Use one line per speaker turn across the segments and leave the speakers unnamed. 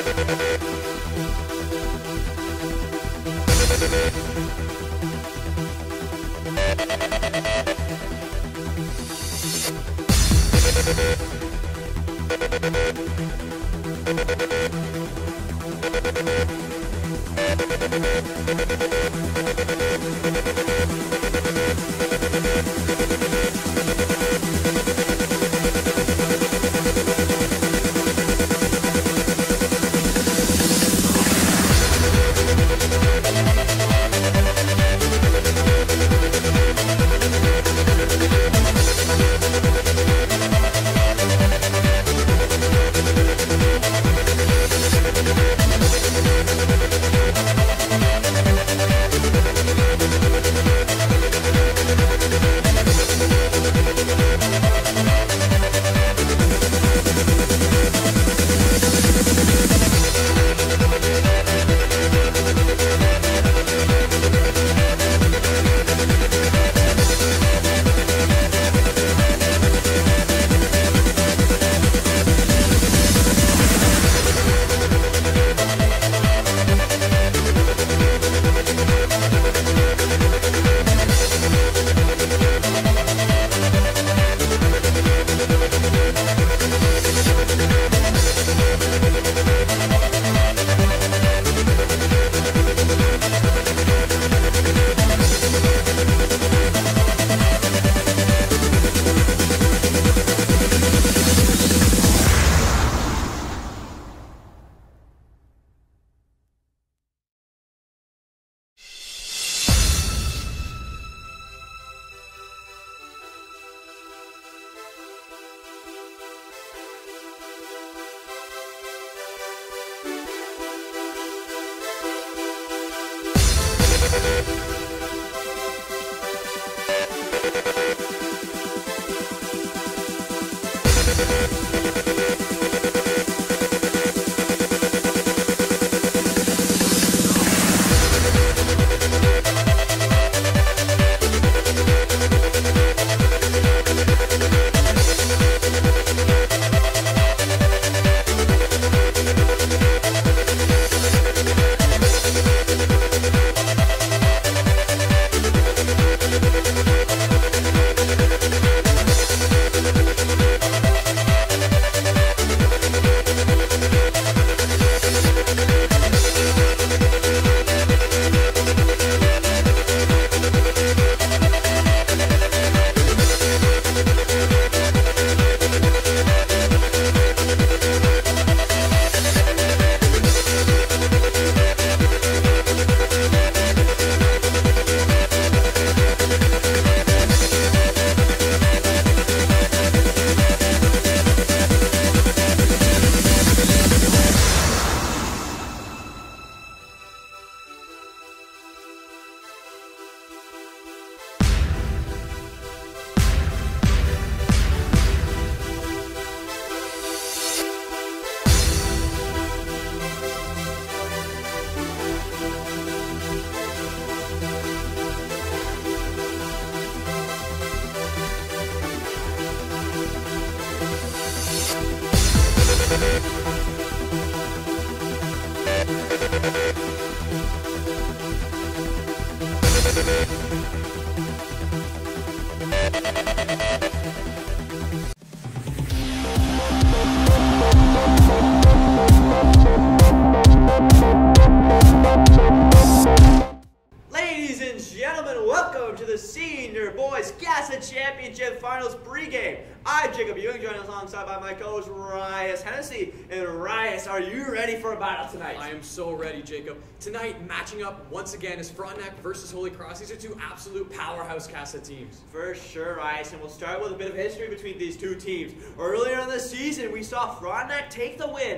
Ladies and gentlemen, welcome to the Senior Boys CASA Championship Finals pregame. I'm Jacob Ewing, joined alongside by my co-host Rias Hennessy. And Rias, are you ready for a battle tonight?
I am so ready, Jacob. Tonight, matching up once again is Frontenac versus Holy Cross. These are two absolute powerhouse CASA teams.
For sure, Rias, and we'll start with a bit of history between these two teams. Earlier in the season, we saw Frontenac take the win,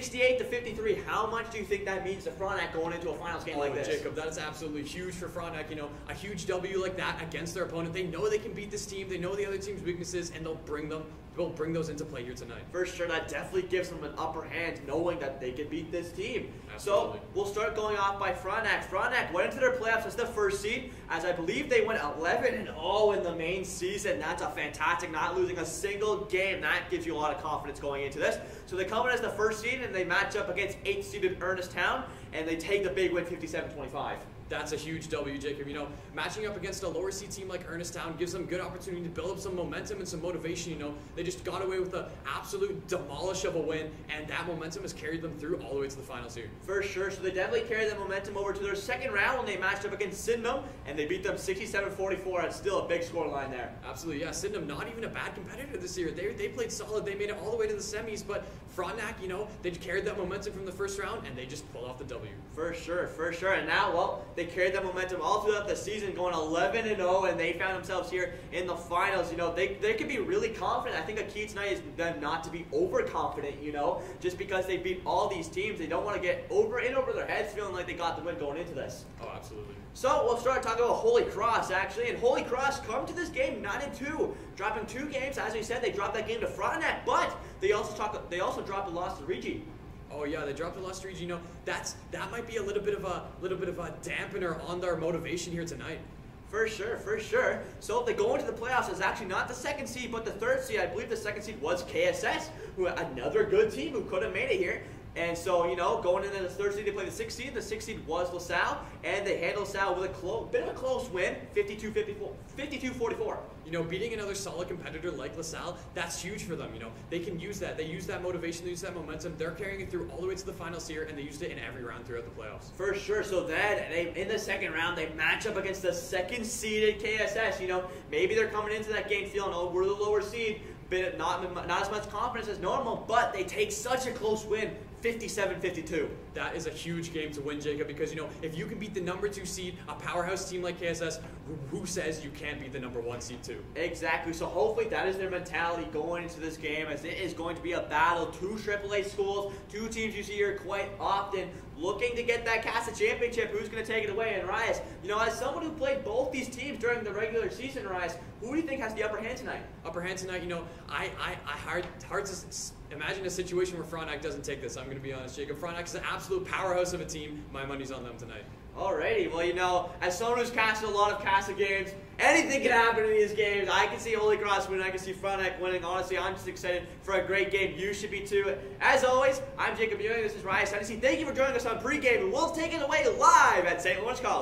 68-53. How much do you think that means to Frontenac going into a finals game like this?
Jacob, that is absolutely huge for Frontenac. You know, a huge W like that against their opponent. They know they can beat this team. They know the other team's weaknesses, and they'll bring them will bring those into play here tonight.
For sure, that definitely gives them an upper hand, knowing that they can beat this team.
Absolutely.
So we'll start going off by Frontenac. Frontenac went into their playoffs as the first seed, as I believe they went 11-0 in the main season. That's a fantastic, not losing a single game. That gives you a lot of confidence going into this. So they come in as the first seed, and they match up against 8th-seeded Ernestown, and they take the big win, 57-25.
That's a huge W, Jacob. You know, matching up against a lower seed team like Ernestown gives them good opportunity to build up some momentum and some motivation. You know, they just got away with an absolute demolish of a win, and that momentum has carried them through all the way to the finals here.
For sure. So they definitely carried that momentum over to their second round when they matched up against Sydenham, and they beat them 67-44. It's still a big scoreline there.
Absolutely, yeah. Sydenham, not even a bad competitor this year. They played solid. They made it all the way to the semis, but Frontenac, you know, they carried that momentum from the first round, and they just pulled off the W.
For sure, for sure. And now, well, they carried that momentum all throughout the season, going 11-0, and they found themselves here in the finals. You know, they can be really confident. I think a key tonight is them not to be overconfident, you know, just because they beat all these teams. They don't want to get over their heads feeling like they got the win going into this.
Oh, absolutely.
So we'll start talking about Holy Cross, actually. And Holy Cross come to this game 9-2, dropping 2 games. As we said, they dropped that game to Frontenac, but they also dropped the loss to Regi.
Oh yeah, they dropped the loss to Regi. You know, that might be a little bit of a dampener on their motivation here tonight.
For sure, for sure. So if they go into the playoffs, it's actually not the 2nd seed, but the 3rd seed. I believe the 2nd seed was KSS, who another good team who could have made it here. And so, you know, going into the 3rd seed, they played the 6th seed. The 6th seed was LaSalle, and they handled LaSalle with a bit of a close win, 52-44.
You know, beating another solid competitor like LaSalle, that's huge for them. You know, they can use that. They use that motivation, they use that momentum. They're carrying it through all the way to the finals here, and they used it in every round throughout the playoffs.
For sure. So then, in the second round, they match up against the 2nd-seeded KSS. You know, maybe they're coming into that game feeling, oh, we're the lower seed, but not as much confidence as normal, but they take such a close win, 57-52.
That is a huge game to win, Jacob, because, you know, if you can beat the number 2 seed, a powerhouse team like KSS, who says you can't beat the number 1 seed too?
Exactly. So hopefully that is their mentality going into this game, as it is going to be a battle. 2 AAA schools, 2 teams you see here quite often, looking to get that CASA championship. Who's going to take it away? And Rias, you know, as someone who played both these teams during the regular season, Rias, who do you think has the upper hand tonight?
Upper hand tonight, you know, hard to imagine a situation where Frontenac doesn't take this. I'm going to be honest, Jacob. Frontenac is an absolute powerhouse of a team. My money's on them tonight.
Alrighty, well, you know, as someone who's casted a lot of CASA games, anything can happen in these games. I can see Holy Cross winning, I can see Frontenac winning. Honestly, I'm just excited for a great game. You should be too. As always, I'm Jacob Ewing, this is Rias Hennessy. Thank you for joining us on pregame, and we'll take it away live at St. Lawrence College.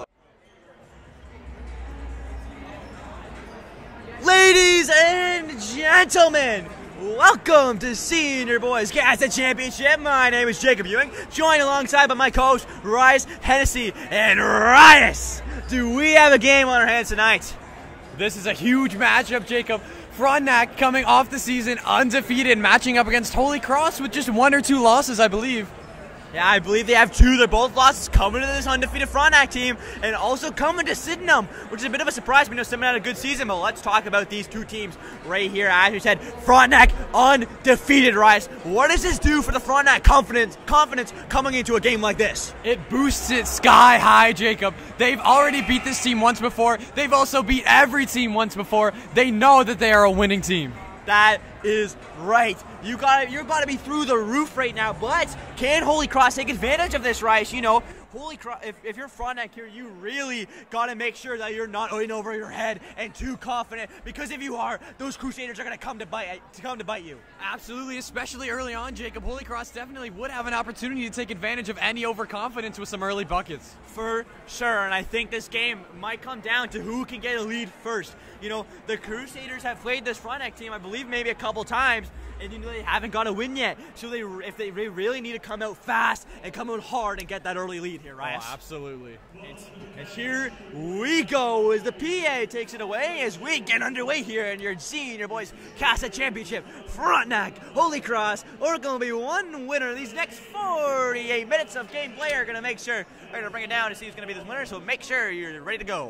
Ladies and gentlemen, welcome to Senior Boys CASA Championship. My name is Jacob Ewing, joined alongside by my co-host, Rias Hennessy. And Rias, do we have a game on our hands tonight?
This is a huge matchup, Jacob. Frontenac coming off the season undefeated, matching up against Holy Cross with just 1 or 2 losses, I believe.
Yeah, I believe they have 2. They're both losses coming to this undefeated Frontenac team, and also coming to Sydenham, which is a bit of a surprise. We know Sydenham had a good season, but let's talk about these 2 teams right here. As we said, Frontenac undefeated, Rice. What does this do for the Frontenac confidence coming into a game like this?
It boosts it sky high, Jacob. They've already beat this team once before. They've also beat every team once before. They know that they are a winning team.
That is right. You're got to be through the roof right now, but can Holy Cross take advantage of this, Rice? You know, Holy Cross, if you're Frontenac here, you really got to make sure that you're not in over your head and too confident, because if you are, those Crusaders are going to come to bite you.
Absolutely, especially early on, Jacob. Holy Cross definitely would have an opportunity to take advantage of any overconfidence with some early buckets.
For sure, and I think this game might come down to who can get a lead first. You know, the Crusaders have played this Frontenac team, I believe, maybe a couple times, and you know they haven't got a win yet. So if they really need to come out fast and come out hard and get that early lead here, right?
Oh, absolutely.
And here we go as the PA takes it away as we get underway here in your Senior Boys CASA Championship. Frontenac, Holy Cross, are going to be one winner. These next 48 minutes of gameplay are going to make sure we're going to bring it down to see who's going to be this winner. So make sure you're ready to go.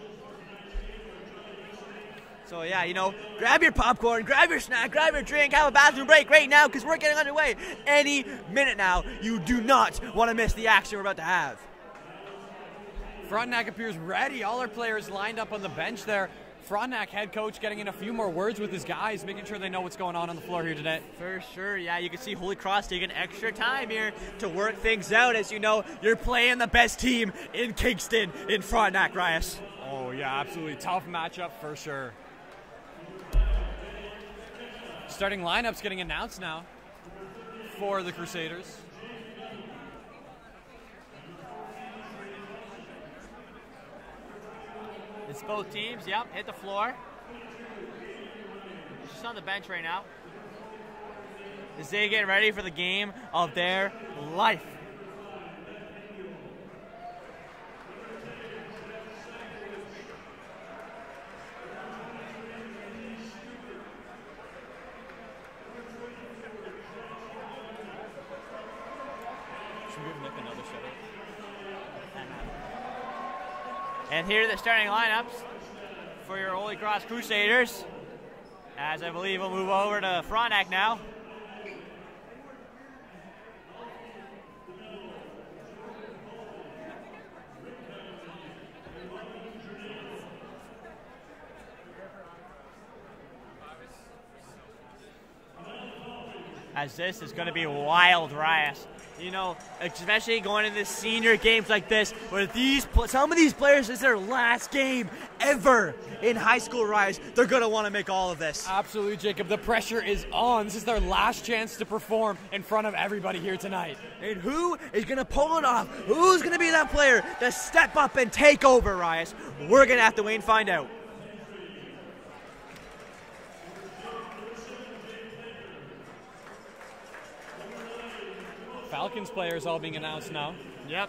So yeah, you know, grab your popcorn, grab your snack, grab your drink, have a bathroom break right now, because we're getting underway any minute now. You do not want to miss the action we're about to have.
Frontenac appears ready. All our players lined up on the bench there. Frontenac head coach getting in a few more words with his guys, making sure they know what's going on the floor here today.
For sure, yeah. You can see Holy Cross taking extra time here to work things out. As you know, you're playing the best team in Kingston in Frontenac, Rias.
Oh, yeah, absolutely. Tough matchup for sure. Starting lineups getting announced now for the Crusaders.
It's both teams, yep, hit the floor. Just on the bench right now. As they get ready for the game of their life.
Should we give Nick another shutout?
And here are the starting lineups for your Holy Cross Crusaders. As I believe we'll move over to Frontenac now. As this is going to be wild, Rias. You know, especially going into senior games like this, where some of these players, this is their last game ever in high school, Rias. They're going to want to make all of this.
Absolutely, Jacob. The pressure is on. This is their last chance to perform in front of everybody here tonight.
And who is going to pull it off? Who's going to be that player to step up and take over, Rias? We're going to have to wait and find out.
Falcons players all being announced now.
Yep.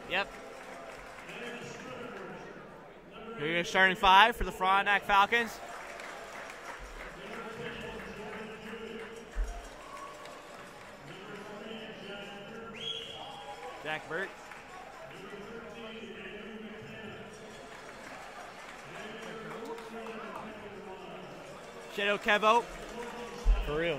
Here's your starting five for the Frontenac Falcons. Jack Burt. Shadow Kevo.
For real.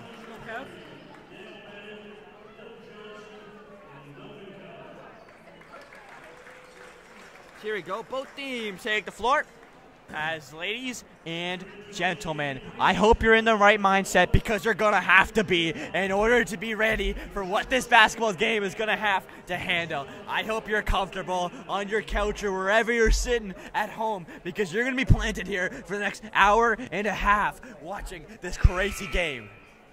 Here we go. Both teams take the floor. As ladies and gentlemen, I hope you're in the right mindset, because you're going to have to be in order to be ready for what this basketball game is going to have to handle. I hope you're comfortable on your couch or wherever you're sitting at home, because you're going to be planted here for the next hour and a half watching this crazy game.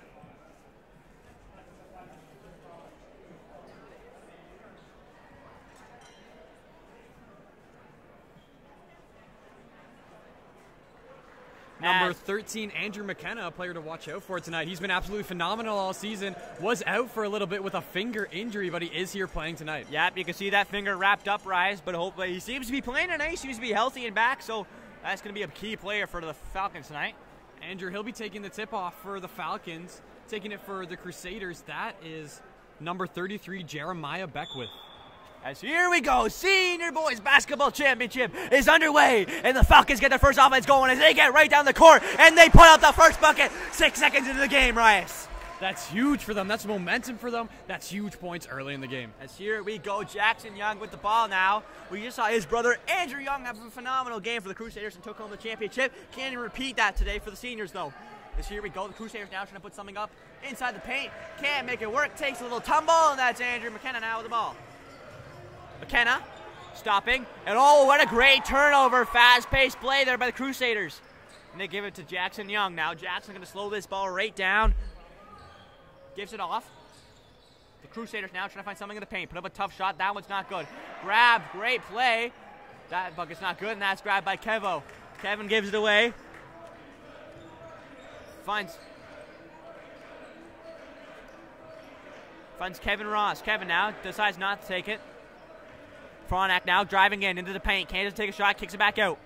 Number 13, Andrew McKenna, a player to watch out for tonight. He's been absolutely phenomenal all season. Was out for a little bit with a finger injury, but he is here playing tonight.
Yep, you can see that finger wrapped up, Rise, but hopefully he seems to be playing tonight. He seems to be healthy and back, so that's going to be a key player for the Falcons tonight.
Andrew, he'll be taking the tip-off for the Falcons. Taking it for the Crusaders, that is number 33, Jeremiah Beckwith.
As here we go, Senior Boys Basketball Championship is underway, and the Falcons get their first offense going as they get right down the court, and they put up the first bucket 6 seconds into the game, Rias.
That's huge for them. That's momentum for them. That's huge points early in the game.
As here we go, Jackson Young with the ball now. We just saw his brother Andrew Young have a phenomenal game for the Crusaders and took home the championship. Can't even repeat that today for the seniors, though. As here we go, the Crusaders now trying to put something up inside the paint. Can't make it work, takes a little tumble, and that's Andrew McKenna now with the ball. McKenna stopping, and oh, what a great turnover. Fast-paced play there by the Crusaders. And they give it to Jackson Young now. Jackson going to slow this ball right down. Gives it off. The Crusaders now trying to find something in the paint. Put up a tough shot. That one's not good. Grab, great play. That bucket's not good, and that's grabbed by Kevo. Kevin gives it away. Finds Kevin Ross. Kevin now decides not to take it. Frontenac now driving into the paint. Kansas take a shot, kicks it back out.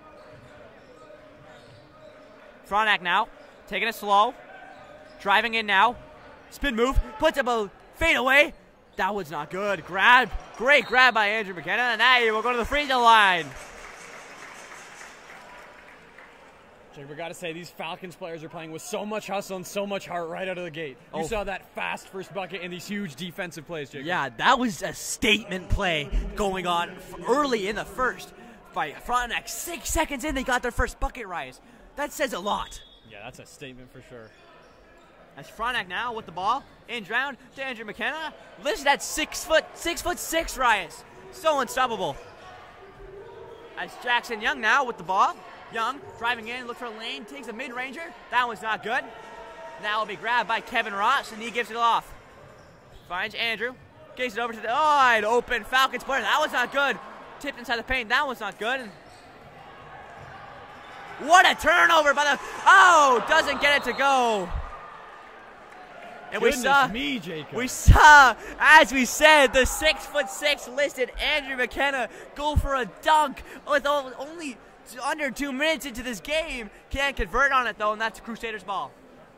Frontenac now taking it slow. Driving in now. Spin move. Puts up a fade away. That one's not good. Grab. Great grab by Andrew McKenna. And now we'll go to the free throw line.
We got to say, these Falcons players are playing with so much hustle and so much heart right out of the gate. You saw that fast first bucket and these huge defensive plays, Jacob.
Yeah, that was a statement play going on early in the first by Frontenac. 6 seconds in, they got their first bucket rise. That says a lot.
Yeah, that's a statement for sure.
As Fronek now with the ball, inbound to Andrew McKenna. Listed at 6'6", Rias. So unstoppable. As Jackson Young now with the ball. Young driving in, look for a lane, takes a mid-ranger. That one's not good. Now will be grabbed by Kevin Ross, and he gives it off. Finds Andrew, gives it over to the open Falcons player. That was not good. Tipped inside the paint. That one's not good. What a turnover by the... doesn't get it to go. And we saw, as we said, the 6'6" listed Andrew McKenna go for a dunk with only under 2 minutes into this game. Can't convert on it though, and that's Crusaders ball.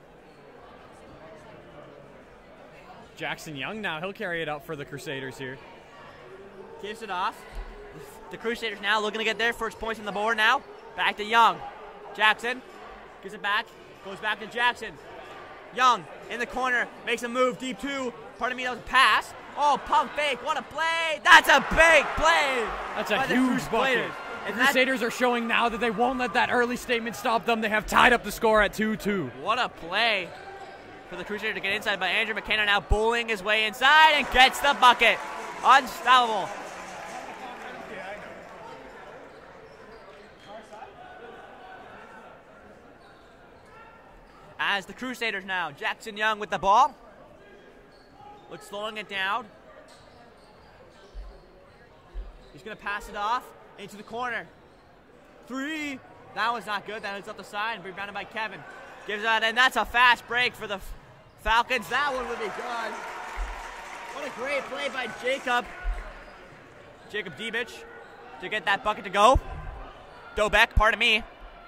Jackson Young now, he'll carry it up for the Crusaders here.
Gives it off. The Crusaders now looking to get their first points on the board now. Back to Young. Jackson gives it back, goes back to Jackson. Young in the corner, makes a move, deep two. Pardon me, that was a pass. Pump fake, what a play. That's a big play.
That's a huge bucket. The Crusaders are showing now that they won't let that early statement stop them. They have tied up the score at 2-2.
What a play for the Crusaders to get inside by Andrew McKenna, now bullying his way inside and gets the bucket. Unstoppable. As the Crusaders now, Jackson Young with the ball. Looks slowing it down. He's going to pass it off into the corner. 3. That was not good. That was up the side and rebounded by Kevin. Gives that, and that's a fast break for the Falcons. That one would be good. What a great play by Jacob Debich to get that bucket to go. Dobek, pardon me.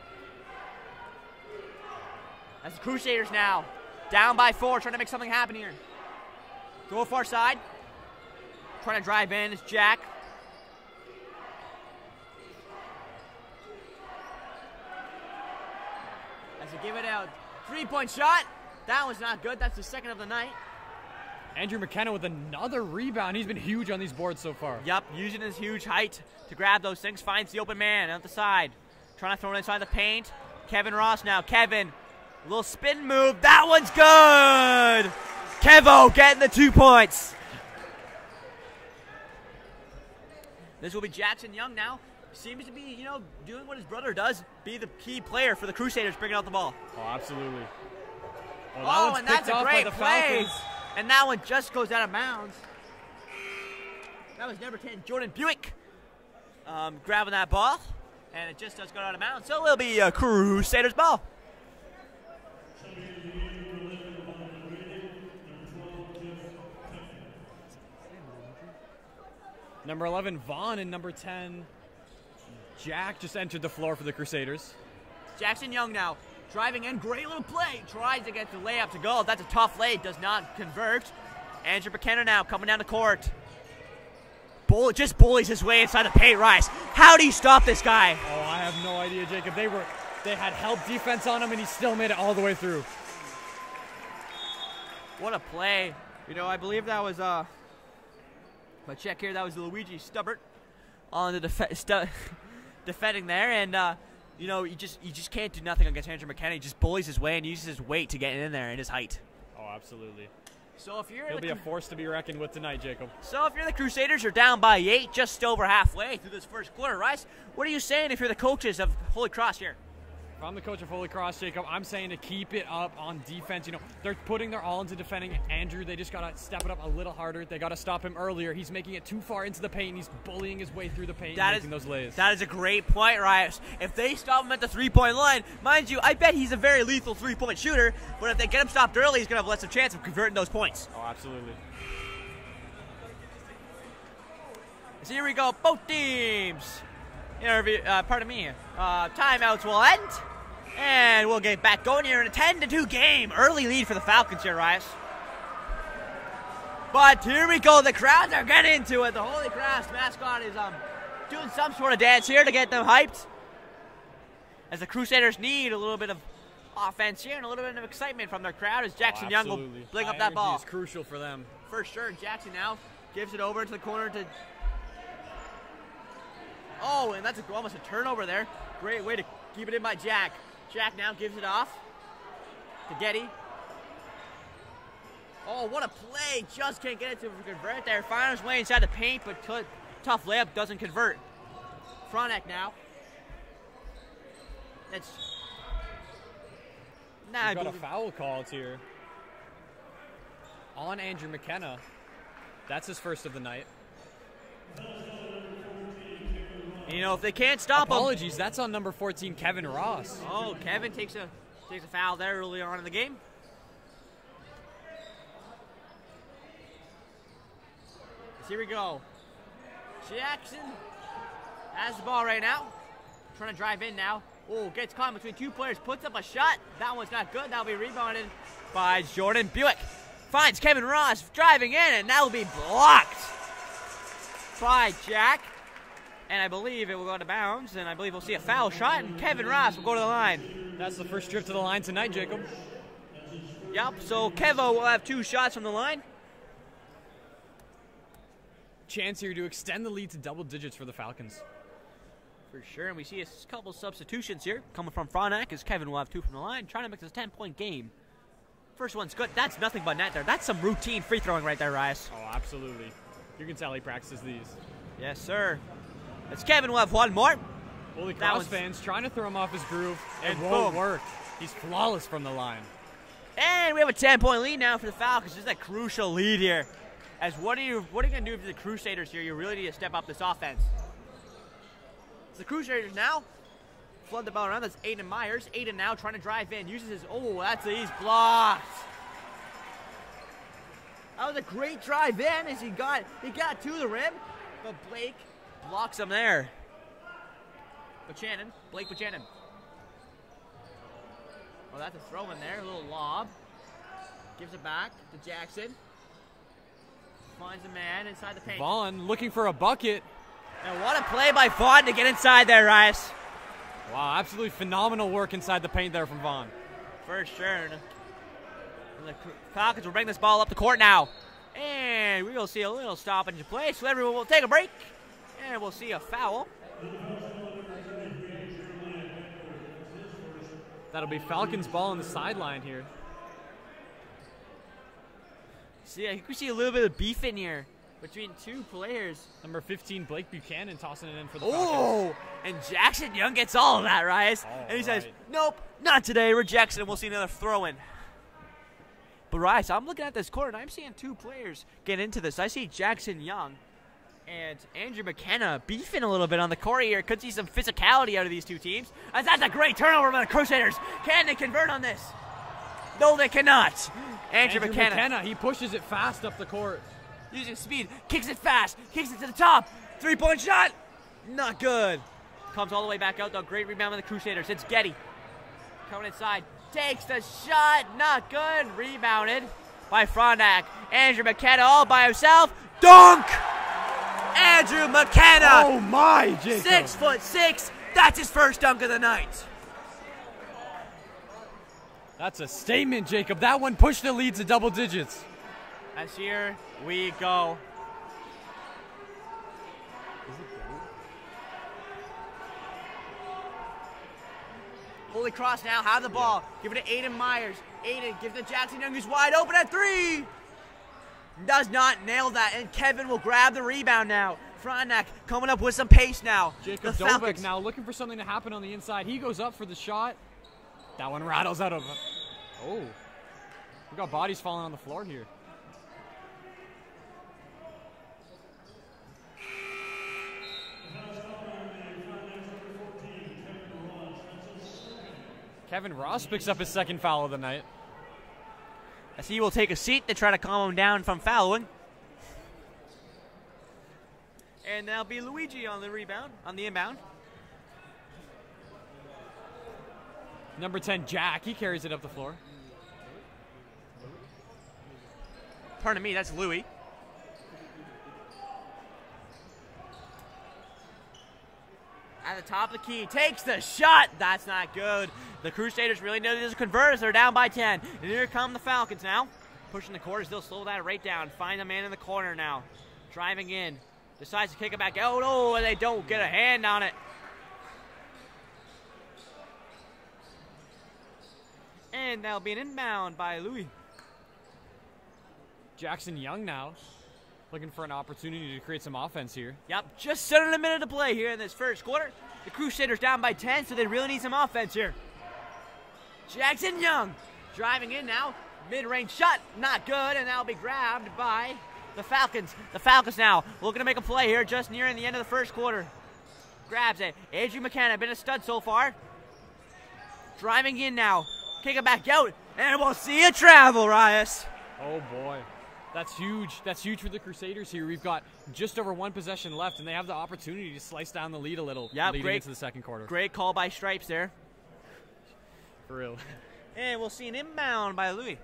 As the Crusaders now, down by 4, trying to make something happen here. Go far side. Trying to drive in, it's Jack. As they give it out, 3-point shot. That was not good, that's the second of the night.
Andrew McKenna with another rebound. He's been huge on these boards so far.
Yep, using his huge height to grab those things. Finds the open man out the side. Trying to throw it inside the paint. Kevin Ross now. Kevin, little spin move. That one's good. Kevo getting the 2 points. This will be Jackson Young now. Seems to be, doing what his brother does. Be the key player for the Crusaders bringing out the ball.
Oh, absolutely.
And that's a great play. And that one just goes out of bounds. That was number 10, Jordan Buick, grabbing that ball. And it just does go out of bounds. So it will be a Crusaders ball.
Number 11, Vaughn, and number 10, Jack just entered the floor for the Crusaders.
Jackson Young now. Driving in, great little play. Tries to get the layup to go. That's a tough lay, does not convert. Andrew McKenna now coming down the court. Just bullies his way inside the paint, Rice. How do you stop this guy?
Oh, I have no idea, Jacob. They had help defense on him, and he still made it all the way through.
What a play. I believe that was, but check here, that was Luigi Stubbert on the defending there, and you just can't do nothing against Andrew McKenna. He just bullies his way and uses his weight to get in there and his height.
Oh, absolutely.
So if you're
He'll be a force to be reckoned with tonight, Jacob.
So if you're the Crusaders, you're down by 8, just over halfway through this first quarter. Rice, what are you saying if you're the coaches of Holy Cross here?
If I'm the coach of Holy Cross, Jacob, I'm saying to keep it up on defense. They're putting their all into defending Andrew. They just got to step it up a little harder. They got to stop him earlier. He's making it too far into the paint. He's bullying his way through the paint and making those lays.
That is a great point, Rice. If they stop him at the three-point line, mind you, I bet he's a very lethal three-point shooter, but if they get him stopped early, he's going to have less of a chance of converting those points.
Oh, absolutely.
So here we go, both teams. Timeouts will end. And we'll get back going here in a 10-2 game. Early lead for the Falcons here, Rice. But here we go. The crowds are getting into it. The Holy Cross mascot is doing some sort of dance here to get them hyped. As the Crusaders need a little bit of offense here and a little bit of excitement from their crowd as Jackson Young will bring up that ball.
It's crucial for them.
For sure. Jackson now gives it over into the corner to... Oh, and that's almost a turnover there. Great way to keep it in by Jack.
Jack now gives it off to Getty. Oh, what a play. Just can't get it to convert there. Finds his way inside the paint, but tough layup doesn't convert. Fronek now. That's... Nah,
We've got a foul called here on Andrew McKenna. That's his first of the night.
You know, if they can't stop him...
Apologies, that's on number 14, Kevin Ross.
Oh, Kevin takes a foul there early on in the game. Here we go. Jackson has the ball right now. Trying to drive in now. Oh, gets caught between two players. Puts up a shot. That one's not good. That'll be rebounded by Jordan Buick. Finds Kevin Ross driving in, and that'll be blocked by Jack. And I believe it will go out of bounds, and I believe we'll see a foul shot, and Kevin Ross will go to the line.
That's the first trip to the line tonight, Jacob.
Yep, so Kevo will have 2 shots from the line.
Chance here to extend the lead to double digits for the Falcons.
For sure, and we see a couple substitutions here coming from Fronek as Kevin will have 2 from the line, trying to make this a 10-point game. First one's good. That's nothing but net there. That's some routine free throwing right there, Rice.
Oh, absolutely. You can tell he practices these.
Yes, sir. As Kevin will have 1 more.
Holy Cross fans trying to throw him off his groove.
And
it won't
boom.
work. He's flawless from the line.
And we have a 10-point lead now for the Falcons. This is a crucial lead here. As what are you going to do for the Crusaders here? You really need to step up this offense. It's the Crusaders now flood the ball around. That's Aiden Myers. Aiden now trying to drive in. Uses his, he's blocked. That was a great drive in as he got to the rim, but Blake blocks him there. Blake Buchanan. Well, that's a throw in there, a little lob. Gives it back to Jackson. Finds a man inside the paint.
Vaughn looking for a bucket.
And what a play by Vaughn to get inside there, Rice.
Wow, absolutely phenomenal work inside the paint there from Vaughn.
For sure. And the Falcons will bring this ball up the court now. And we will see a little stoppage in play, so everyone will take a break. And we'll see a foul.
That'll be Falcons ball on the sideline here.
See, I think we see a little bit of beef in here between 2 players.
Number 15, Blake Buchanan, tossing it in for the Falcons.
Oh, and Jackson Young gets all of that, Rice. And he says, nope, not today, rejects it, and we'll see another throw-in. But Rice, I'm looking at this court, and I'm seeing 2 players get into this. I see Jackson Young and Andrew McKenna beefing a little bit on the court here. Could see some physicality out of these 2 teams. As that's a great turnover by the Crusaders. Can they convert on this? No, they cannot. Andrew McKenna,
he pushes it fast up the court.
Using speed, kicks it fast, kicks it to the top. 3-point shot, not good. Comes all the way back out, though. Great rebound by the Crusaders. It's Getty. Coming inside, takes the shot, not good. Rebounded by Frondak. Andrew McKenna all by himself. Dunk! Andrew McKenna!
Oh my, Jacob.
6'6", that's his first dunk of the night.
That's a statement, Jacob. That one pushed the lead to double digits.
As here we go. Holy Cross now have the ball. Give it to Aiden Myers. Aiden gives it to Jackson Young, who's wide open at 3. Does not nail that, and Kevin will grab the rebound now. Frontenac coming up with some pace now.
Jacob Dobek now looking for something to happen on the inside. He goes up for the shot. That one rattles out of... Oh. We got bodies falling on the floor here. Kevin Ross picks up his 2nd foul of the night.
As he will take a seat to try to calm him down from fouling. And that'll be Luigi on the rebound, on the inbound.
Number 10, Jack. He carries it up the floor.
Pardon me, that's Louie. At the top of the key, takes the shot. That's not good. The Crusaders really know this is converters. They're down by 10. And here come the Falcons now. Pushing the quarters, they'll slow that right down. Find a man in the corner now. Driving in. Decides to kick it back out. Oh, and they don't get a hand on it. And that'll be an inbound by Louis.
Jackson Young now looking for an opportunity to create some offense here.
Yep, just under a minute to play here in this first quarter. The Crusaders down by 10, so they really need some offense here. Jackson Young driving in now. Mid-range shot, not good, and that'll be grabbed by the Falcons. The Falcons now looking to make a play here just nearing the end of the first quarter. Grabs it. Andrew McKenna, been a stud so far. Driving in now. Kick it back out, and we'll see a travel, Rias.
Oh boy. That's huge. That's huge for the Crusaders here. We've got just over one possession left, and they have the opportunity to slice down the lead a little leading into the second quarter.
Great call by Stripes there.
For real.
And we'll see an inbound by Louis.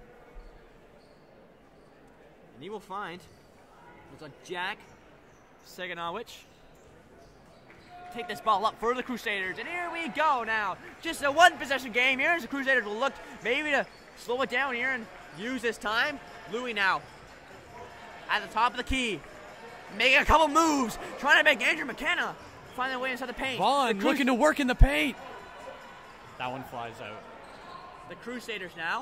And he will find, looks like Jack Seganowicz. Take this ball up for the Crusaders, and here we go now. Just a one-possession game here as the Crusaders will look maybe to slow it down here and use this time. Louis now at the top of the key, making a couple moves, trying to make Andrew McKenna find their way inside the paint.
Vaughn looking to work in the paint. That one flies out.
The Crusaders now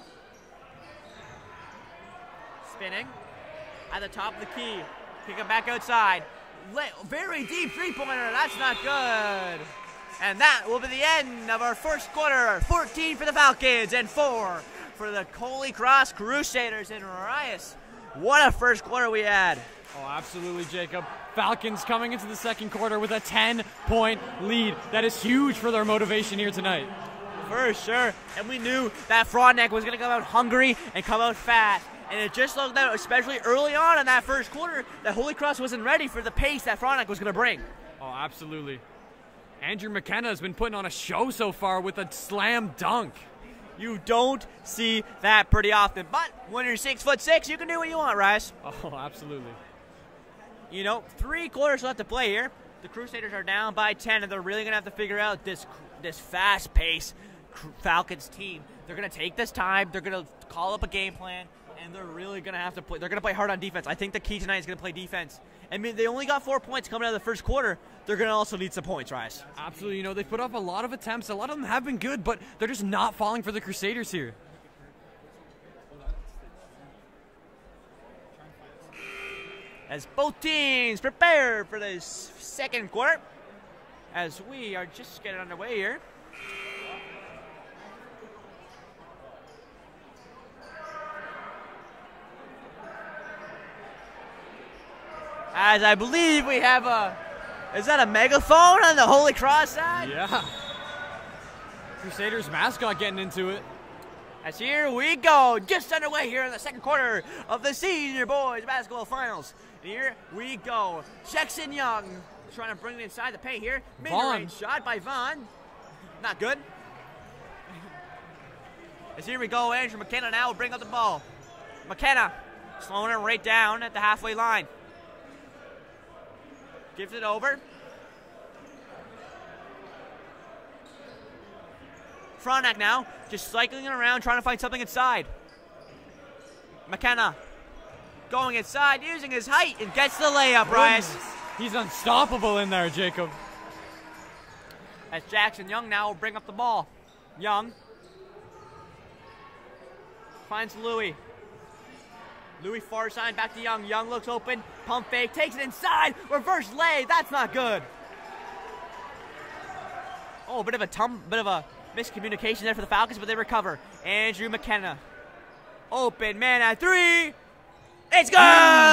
spinning at the top of the key. Kick it back outside. Very deep three-pointer. That's not good. And that will be the end of our first quarter. 14 for the Falcons and 4 for the Holy Cross Crusaders in Rias. What a first quarter we had.
Oh, absolutely, Jacob. Falcons coming into the second quarter with a 10-point lead. That is huge for their motivation here tonight.
For sure. And we knew that Frontenac was going to come out hungry and come out fast. And it just looked out, especially early on in that first quarter, that Holy Cross wasn't ready for the pace that Frontenac was going to bring.
Oh, absolutely. Andrew McKenna has been putting on a show so far with a slam dunk.
You don't see that pretty often. But when you're 6'6", you can do what you want, Rice.
Oh, absolutely.
You know, 3 quarters left to play here. The Crusaders are down by 10, and they're really going to have to figure out this fast-paced Falcons team. They're going to take this time. They're going to call up a game plan, and they're really going to have to play. They're going to play hard on defense. I think the key tonight is going to play defense. I mean, they only got 4 points coming out of the first quarter. They're going to also need some points, Rice.
Absolutely. You know, they've put up a lot of attempts. A lot of them have been good, but they're just not falling for the Crusaders here.
As both teams prepare for this second quarter, as we are just getting underway here. As I believe we have is that a megaphone on the Holy Cross side?
Yeah. Crusaders mascot getting into it.
As here we go, just underway here in the second quarter of the Senior Boys Basketball Finals. And here we go. Jackson Young trying to bring it inside the paint here. Mid-range shot by Vaughn. Not good. As here we go, Andrew McKenna now will bring up the ball. McKenna slowing it right down at the halfway line. Gives it over. Frontenac now, just cycling it around, trying to find something inside. McKenna going inside, using his height, and gets the layup, Bryce.
He's unstoppable in there, Jacob.
As Jackson Young now will bring up the ball. Young finds Louis. Louis far side, back to Young. Young looks open, pump fake, takes it inside, reverse lay. That's not good. Oh, a bit of a miscommunication there for the Falcons, but they recover. Andrew McKenna, open man at 3. It's good.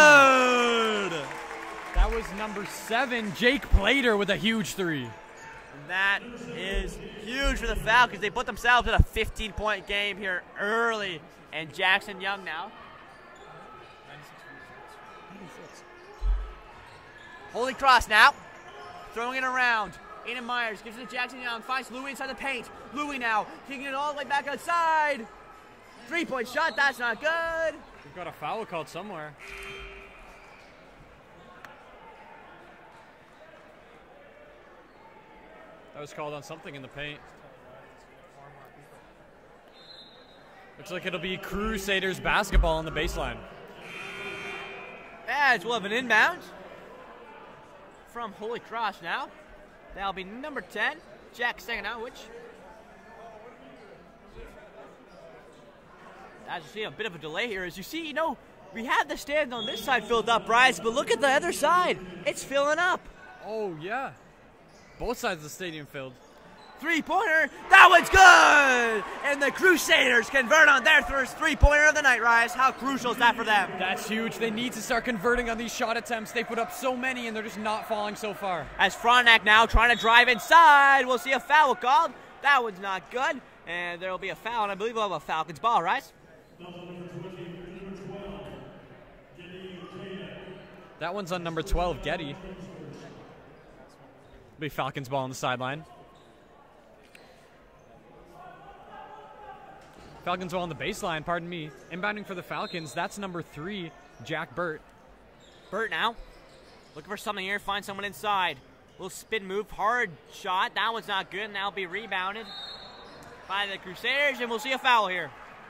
That was number 7, Jake Plater, with a huge 3.
That is huge for the Falcons. They put themselves in a 15-point game here early. And Jackson Young now. Holy Cross now, throwing it around. Aiden Myers gives it to Jackson Young, finds Louis inside the paint. Louis now, kicking it all the way back outside. 3-point shot, that's not good.
We've got a foul called somewhere. That was called on something in the paint. Looks like it'll be Crusaders basketball on the baseline.
As we'll have an inbound from Holy Cross now. That'll be number 10, Jack Seganowicz. as you see, a bit of a delay here. As you see, we have the stands on this side filled up, Bryce, but look at the other side. It's filling up.
Oh, yeah. Both sides of the stadium filled.
Three-pointer. That one's good! And the Crusaders convert on their first three-pointer of the night, Rise. How crucial is that for them?
That's huge. They need to start converting on these shot attempts. They put up so many, and they're just not falling so far.
As Frontenac now trying to drive inside. We'll see a foul called. That one's not good. And there will be a foul, and I believe we'll have a Falcons ball, Rise.
That one's on number 12, Getty. Be Falcons ball on the sideline. Falcons ball on the baseline, pardon me. Inbounding for the Falcons, that's number 3, Jack Burt.
Burt now. Looking for something here, find someone inside. Little spin move, hard shot. That one's not good, and that'll be rebounded by the Crusaders, and we'll see a foul here.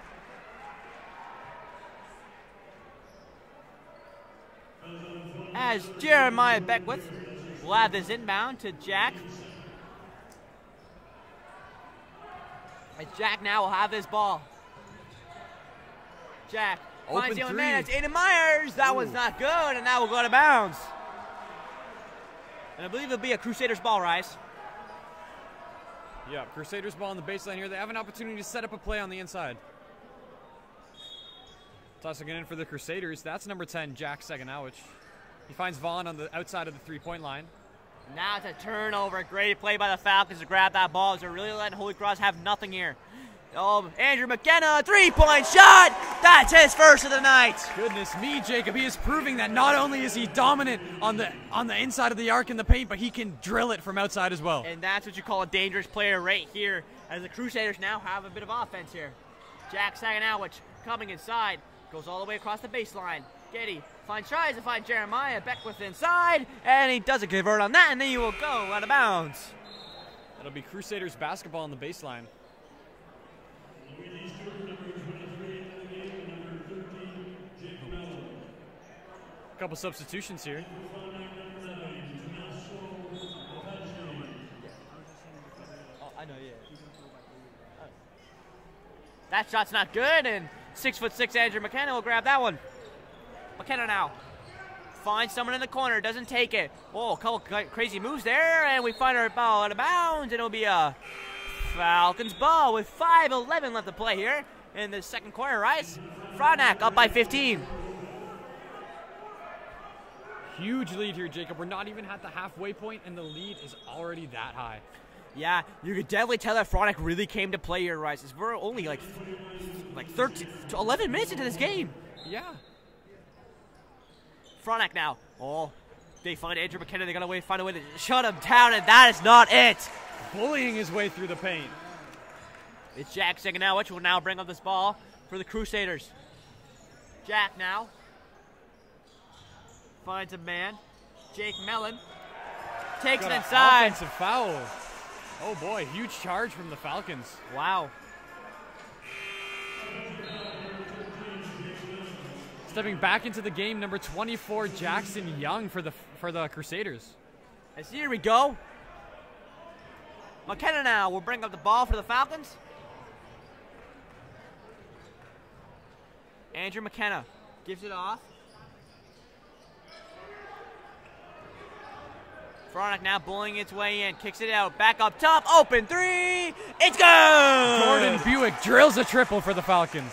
As Jeremiah Beckwith will have this inbound to Jack. As Jack now will have this ball. Jack finds the only man. It's Aiden Myers. That one's not good, and that will go out of bounds. And I believe it'll be a Crusaders ball, Rise.
Yeah, Crusaders ball on the baseline here. They have an opportunity to set up a play on the inside. Tossing it in for the Crusaders. That's number 10, Jack Seganowicz. He finds Vaughn on the outside of the three-point line.
Now it's a turnover. Great play by the Falcons to grab that ball. They're really letting Holy Cross have nothing here. Oh, Andrew McKenna, three-point shot. That's his first of the night.
Goodness me, Jacob. He is proving that not only is he dominant on the inside of the arc in the paint, but he can drill it from outside as well.
And that's what you call a dangerous player right here, as the Crusaders now have a bit of offense here. Jack Seganowicz coming inside. Goes all the way across the baseline. Getty tries to find Jeremiah Beckwith inside, and he doesn't convert on that, and then he will go out of bounds.
That'll be Crusaders basketball on the baseline. A couple substitutions here.
That shot's not good, and 6'6" Andrew McKenna will grab that one. McKenna now finds someone in the corner, doesn't take it. Oh, a couple crazy moves there, and we find our ball out of bounds, and it'll be a Falcons ball with 5:11 left to play here in the second quarter. Rise. Frontenac up by 15.
Huge lead here, Jacob. We're not even at the halfway point, and the lead is already that high.
Yeah, you could definitely tell that Frontenac really came to play here, Rice. We're only like 13 to 11 minutes into this game.
Yeah.
Frontenac now. Oh, they find Andrew McKenna. They got to find a way to shut him down, and that is not it.
Bullying his way through the paint.
It's Jack Seganowicz will now bring up this ball for the Crusaders. Jack now finds a man. Jake Mellon takes it inside.
Offensive foul. Oh boy, huge charge from the Falcons.
Wow.
Stepping back into the game, number 24, Jackson Young for the Crusaders.
As here we go. McKenna now will bring up the ball for the Falcons. Andrew McKenna gives it off. Frontenac now bullying its way in, kicks it out, back up top, open three, it's good!
Jordan Buick drills a triple for the Falcons.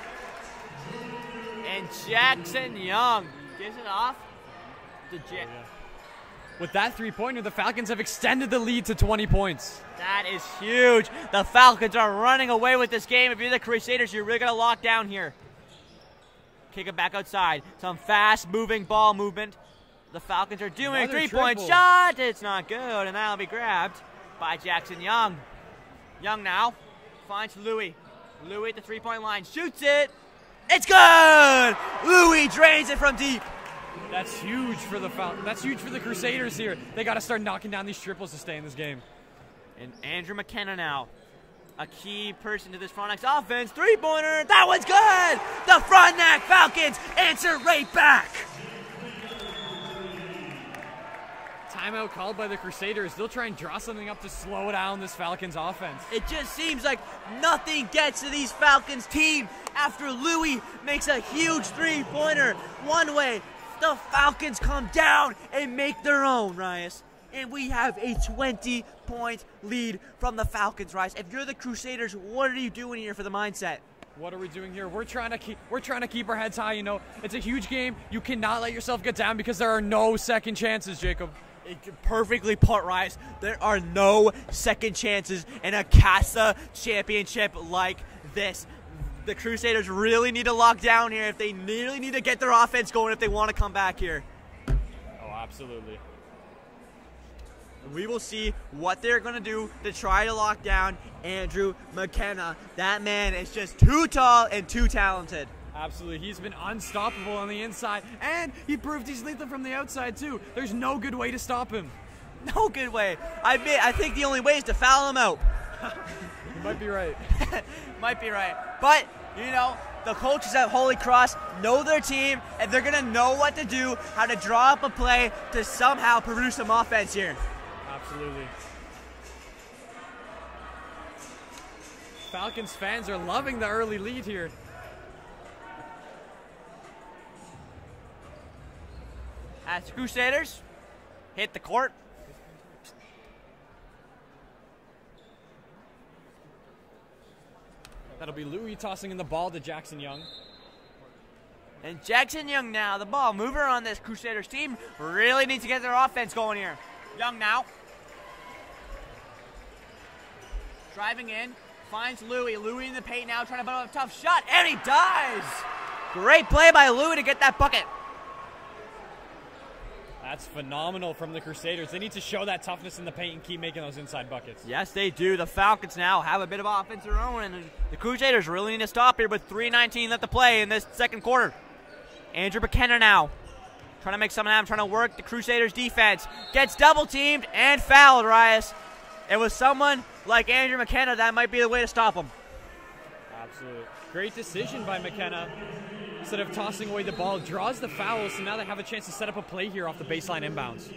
And Jackson Young gives it off to Jack.
With that three-pointer, the Falcons have extended the lead to 20 points.
That is huge. The Falcons are running away with this game. If you're the Crusaders, you're really going to lock down here. Kick it back outside. Some fast-moving ball movement. The Falcons are doing a three-point shot. It's not good, and that'll be grabbed by Jackson Young. Young now finds Louis. Louis at the three-point line. Shoots it. It's good! Louis drains it from deep.
That's huge for the That's huge for the Crusaders here. They got to start knocking down these triples to stay in this game.
And Andrew McKenna now, a key person to this Frontenac's offense. Three-pointer. That one's good! The Frontenac Falcons answer right back.
timeout called by the Crusaders. They'll try and draw something up to slow down this Falcons offense.
It just seems like nothing gets to these Falcons team after Louis makes a huge three-pointer. One way, the Falcons come down and make their own, Rias. And we have a 20-point lead from the Falcons, Rias. If you're the Crusaders, what are you doing here for the mindset?
What are we doing here? We're trying to keep our heads high. You know, it's a huge game. You cannot let yourself get down because there are no second chances, Jacob.
Perfectly put, Rice. There are no second chances in a CASA championship like this. The Crusaders really need to lock down here if they really need to get their offense going if they want to come back here.
Oh, absolutely.
We will see what they're going to do to try to lock down Andrew McKenna. That man is just too tall and too talented.
Absolutely. He's been unstoppable on the inside, and he proved he's lethal from the outside, too. There's no good way to stop him.
No good way. I think the only way is to foul him out.
You might be right.
Might be right. But, you know, the coaches at Holy Cross know their team, and they're going to know what to do, how to draw up a play to somehow produce some offense here.
Absolutely. Falcons fans are loving the early lead here.
As the Crusaders hit the court.
That'll be Louis tossing in the ball to Jackson Young.
And Jackson Young now, the ball mover on this Crusaders team, really needs to get their offense going here. Young now. Driving in, finds Louis. Louis in the paint now, trying to put up a tough shot, and he dives! Great play by Louis to get that bucket.
That's phenomenal from the Crusaders. They need to show that toughness in the paint and keep making those inside buckets.
Yes, they do. The Falcons now have a bit of offense of their own, and the Crusaders really need to stop here with 3:19 left to play in this second quarter. Andrew McKenna now trying to make something happen, trying to work the Crusaders defense. Gets double-teamed and fouled, Rias. It was someone like Andrew McKenna that might be the way to stop him.
Absolutely. Great decision by McKenna. Instead of tossing away the ball, draws the foul, so now they have a chance to set up a play here off the baseline inbounds.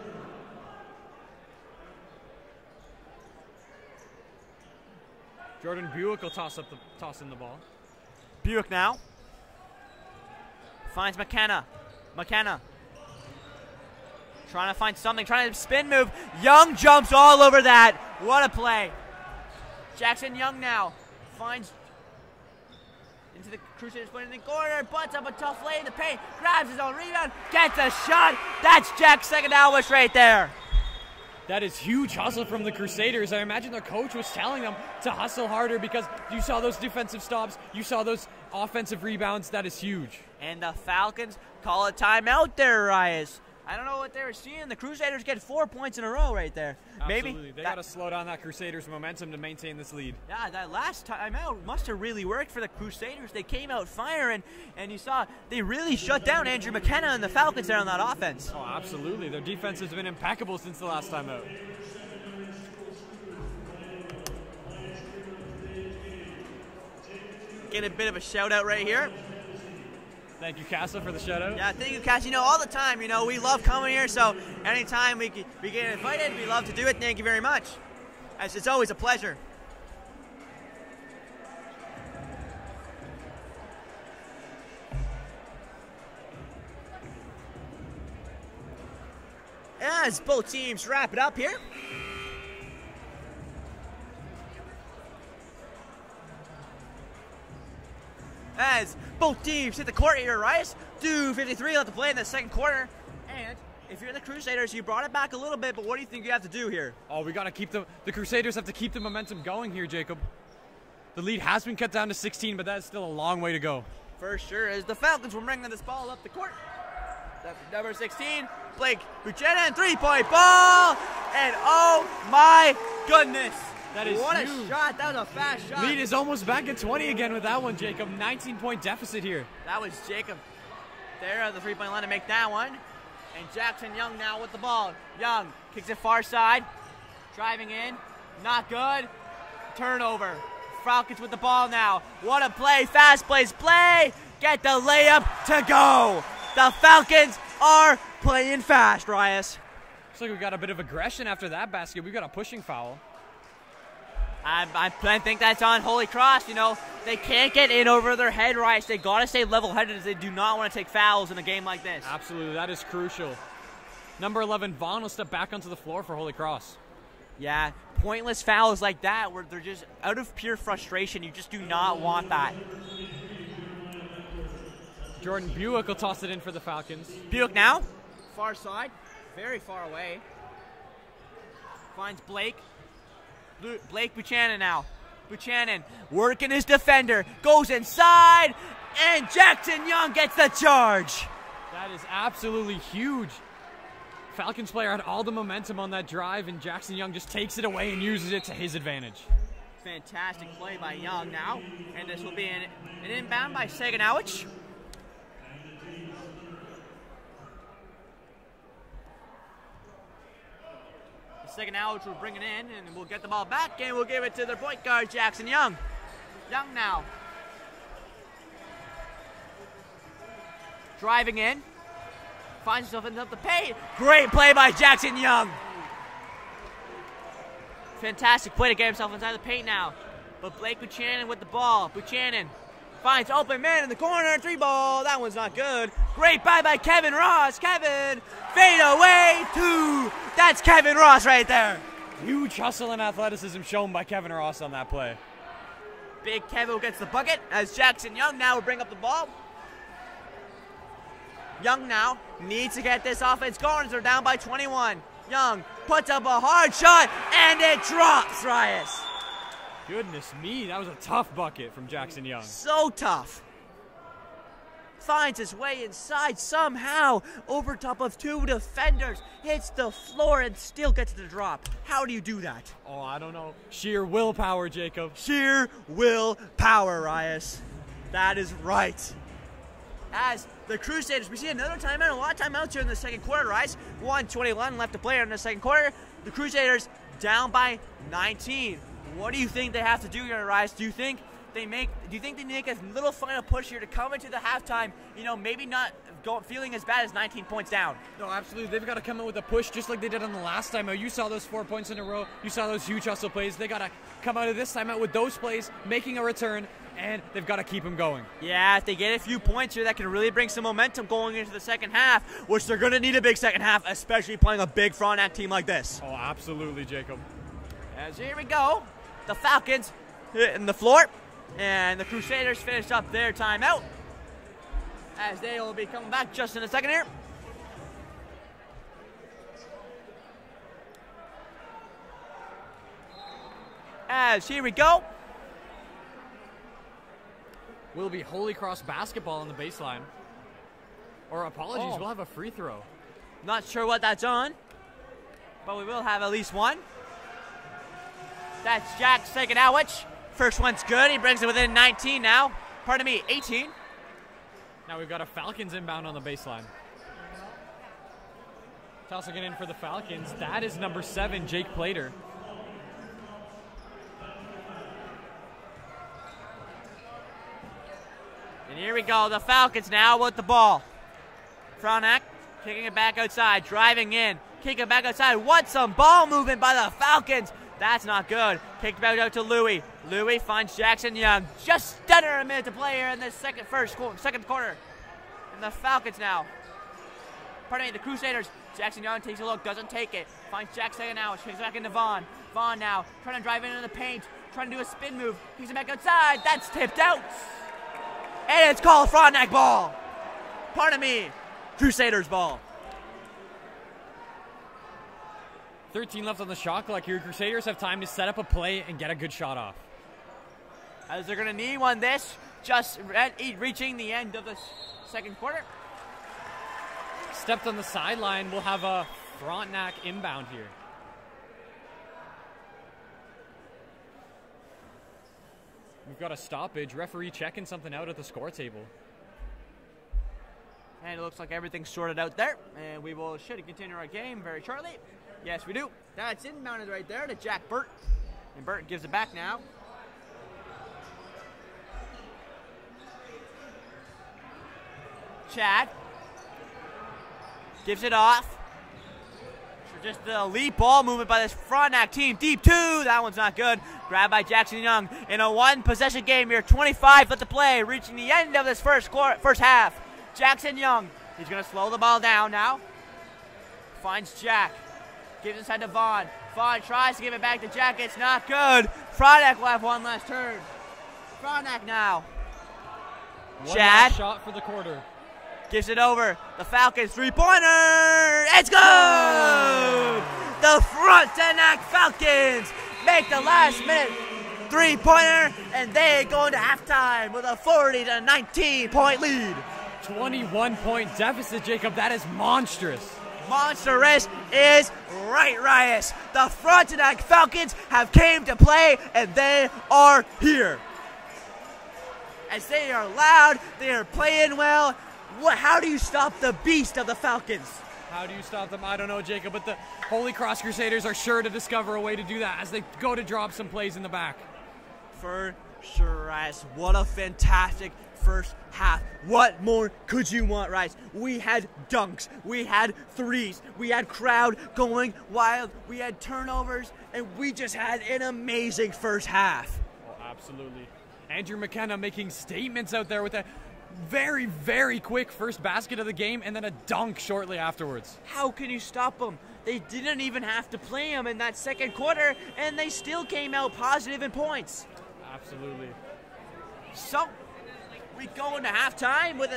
Jordan Buick will toss in the ball.
Buick now finds McKenna. McKenna trying to find something, trying to spin move. Young jumps all over that. What a play. Jackson Young now finds into the Crusaders, put in the corner, butts up a tough lay in the paint, grabs his own rebound, gets a shot. That's Jack Segadalwish right there.
That is huge hustle from the Crusaders. I imagine their coach was telling them to hustle harder because you saw those defensive stops, you saw those offensive rebounds. That is huge.
And the Falcons call a timeout there, Rias. I don't know what they were seeing. The Crusaders get 4 points in a row right there.
Absolutely.
Maybe
They got to slow down that Crusaders momentum to maintain this lead.
Yeah, that last timeout must have really worked for the Crusaders. They came out firing, and you saw they really shut down Andrew McKenna and the Falcons there on that offense.
Oh, absolutely. Their defense has been impeccable since the last time out.
Get a bit of a shout out right here.
Thank you, Casa, for the shout-out.
Yeah, thank you, Cass. You know, all the time, you know, we love coming here, so anytime we get invited, we love to do it. Thank you very much. It's always a pleasure. As both teams wrap it up here. As both teams hit the court here, Rice. 2:53 left to play in the second quarter. And if you're the Crusaders, you brought it back a little bit, but what do you think you have to do here?
Oh, we got to keep the Crusaders have to keep the momentum going here, Jacob. The lead has been cut down to 16, but that is still a long way to go.
For sure, as the Falcons will bring this ball up the court. That's number 16, Blake Buchanan, three-point ball, and oh my goodness.
That is
what
huge.
A shot. That was a fast shot.
Lead is almost back at 20 again with that one, Jacob. 19-point deficit here.
That was Jacob there at the three-point line to make that one. And Jackson Young now with the ball. Young kicks it far side. Driving in. Not good. Turnover. Falcons with the ball now. What a play. Fast plays. Play. Get the layup to go. The Falcons are playing fast, Rias.
Looks like we got a bit of aggression after that basket. We got a pushing foul.
I think that's on Holy Cross. You know, they can't get in over their head, Rice. They got to stay level-headed as they do not want to take fouls in a game like this.
Absolutely, that is crucial. Number 11, Vaughn will step back onto the floor for Holy Cross.
Yeah, pointless fouls like that where they're just out of pure frustration. You just do not want that.
Jordan Buick will toss it in for the Falcons.
Buick now, far side, very far away. Finds Blake. Blake Buchanan now. Buchanan working his defender, goes inside, and Jackson Young gets the charge.
That is absolutely huge. Falcons player had all the momentum on that drive, and Jackson Young just takes it away and uses it to his advantage.
Fantastic play by Young now, and this will be an inbound by Saganowicz. Saganowicz will bring it in, and we'll get the ball back, and we'll give it to their point guard, Jackson Young. Young now. Driving in. Finds himself into the paint. Great play by Jackson Young. Fantastic play to get himself inside the paint now. But Blake Buchanan with the ball. Buchanan finds open man in the corner. 3 ball. That one's not good. Great by Kevin Ross. Kevin. Fade away. 2. That's Kevin Ross right there.
Huge hustle and athleticism shown by Kevin Ross on that play.
Big Kevin gets the bucket as Jackson Young now will bring up the ball. Young now needs to get this offense going as they're down by 21. Young puts up a hard shot, and it drops, Rias.
Goodness me, that was a tough bucket from Jackson Young.
So tough. Finds his way inside somehow over top of 2 defenders. Hits the floor and still gets the drop. How do you do that?
Oh, I don't know. Sheer willpower, Jacob.
Sheer willpower, Rias. That is right. As the Crusaders, we see another timeout, a lot of timeouts here in the second quarter, Rice. 1:21 left to play in the second quarter. The Crusaders down by 19. What do you think they have to do here, Rice? Do you think they make a little final push here to come into the halftime, you know, maybe not feeling as bad as 19 points down?
No, absolutely. They've got to come in with a push just like they did on the last timeout. You saw those 4 points in a row. You saw those huge hustle plays. They got to come out of this timeout with those plays, making a return, and they've got to keep them going.
Yeah, if they get a few points here, that can really bring some momentum going into the second half, which they're going to need a big second half, especially playing a big Frontenac team like this.
Oh, absolutely, Jacob.
As here we go, the Falcons hitting the floor, and the Crusaders finish up their timeout, as they will be coming back just in a second here. As here we go.
Will be Holy Cross basketball on the baseline. Or apologies, we'll have a free throw.
Not sure what that's on, but we will have at least one. That's Jack Saganowicz. First one's good. He brings it within 19 now. Pardon me, 18.
Now we've got a Falcons inbound on the baseline. Tossing it in for the Falcons. That is number 7, Jake Plater.
And here we go, the Falcons now with the ball. Frontenac kicking it back outside, driving in, kicking it back outside. What some ball movement by the Falcons. That's not good. Kicked back out to Louis. Louis finds Jackson Young. Just under a minute to play here in the second quarter. And the Falcons now. Pardon me, the Crusaders. Jackson Young takes a look, doesn't take it. Finds Jack Saganowicz, kicks back into Vaughn. Vaughn now trying to drive into the paint, trying to do a spin move. Kicks it back outside. That's tipped out. And it's called Frontenac ball. Pardon me, Crusaders ball.
13 left on the shot clock here. Crusaders have time to set up a play and get a good shot off.
As they're going to need one this, just reaching the end of the second quarter.
Stepped on the sideline. We'll have a Frontenac inbound here. We've got a stoppage. Referee checking something out at the score table.
And it looks like everything's sorted out there. And we should continue our game very shortly. Yes, we do. That's inbounded right there to Jack Burt. And Burt gives it back now. Chad gives it off. Just the elite ball movement by this Frontenac team. Deep 2. That one's not good. Grabbed by Jackson Young. In a one-possession game here, 25 left to play. Reaching the end of this first half. Jackson Young. He's going to slow the ball down now. Finds Jack. Gives inside to Vaughn. Vaughn tries to give it back to Jack. It's not good. Frontenac will have one last turn. Frontenac now.
One
Chad.
last shot for the quarter.
Gives it over. The Falcons three-pointer. It's good! The Frontenac Falcons make the last-minute three-pointer, and they go into halftime with a 40-19-point lead.
21-point deficit, Jacob. That is monstrous.
Monstrous is right, Rias. The Frontenac Falcons have came to play, and they are here. As they are loud, they are playing well. How do you stop the beast of the Falcons?
How do you stop them? I don't know, Jacob, but the Holy Cross Crusaders are sure to discover a way to do that as they go to drop some plays in the back.
For sure, Rice. What a fantastic first half. What more could you want, Rice? We had dunks. We had threes. We had crowd going wild. We had turnovers, and we just had an amazing first half.
Oh, absolutely. Andrew McKenna making statements out there with a very, very quick first basket of the game and then a dunk shortly afterwards.
How can you stop them? They didn't even have to play them in that second quarter, and they still came out positive in points.
Absolutely.
So, we go into halftime with a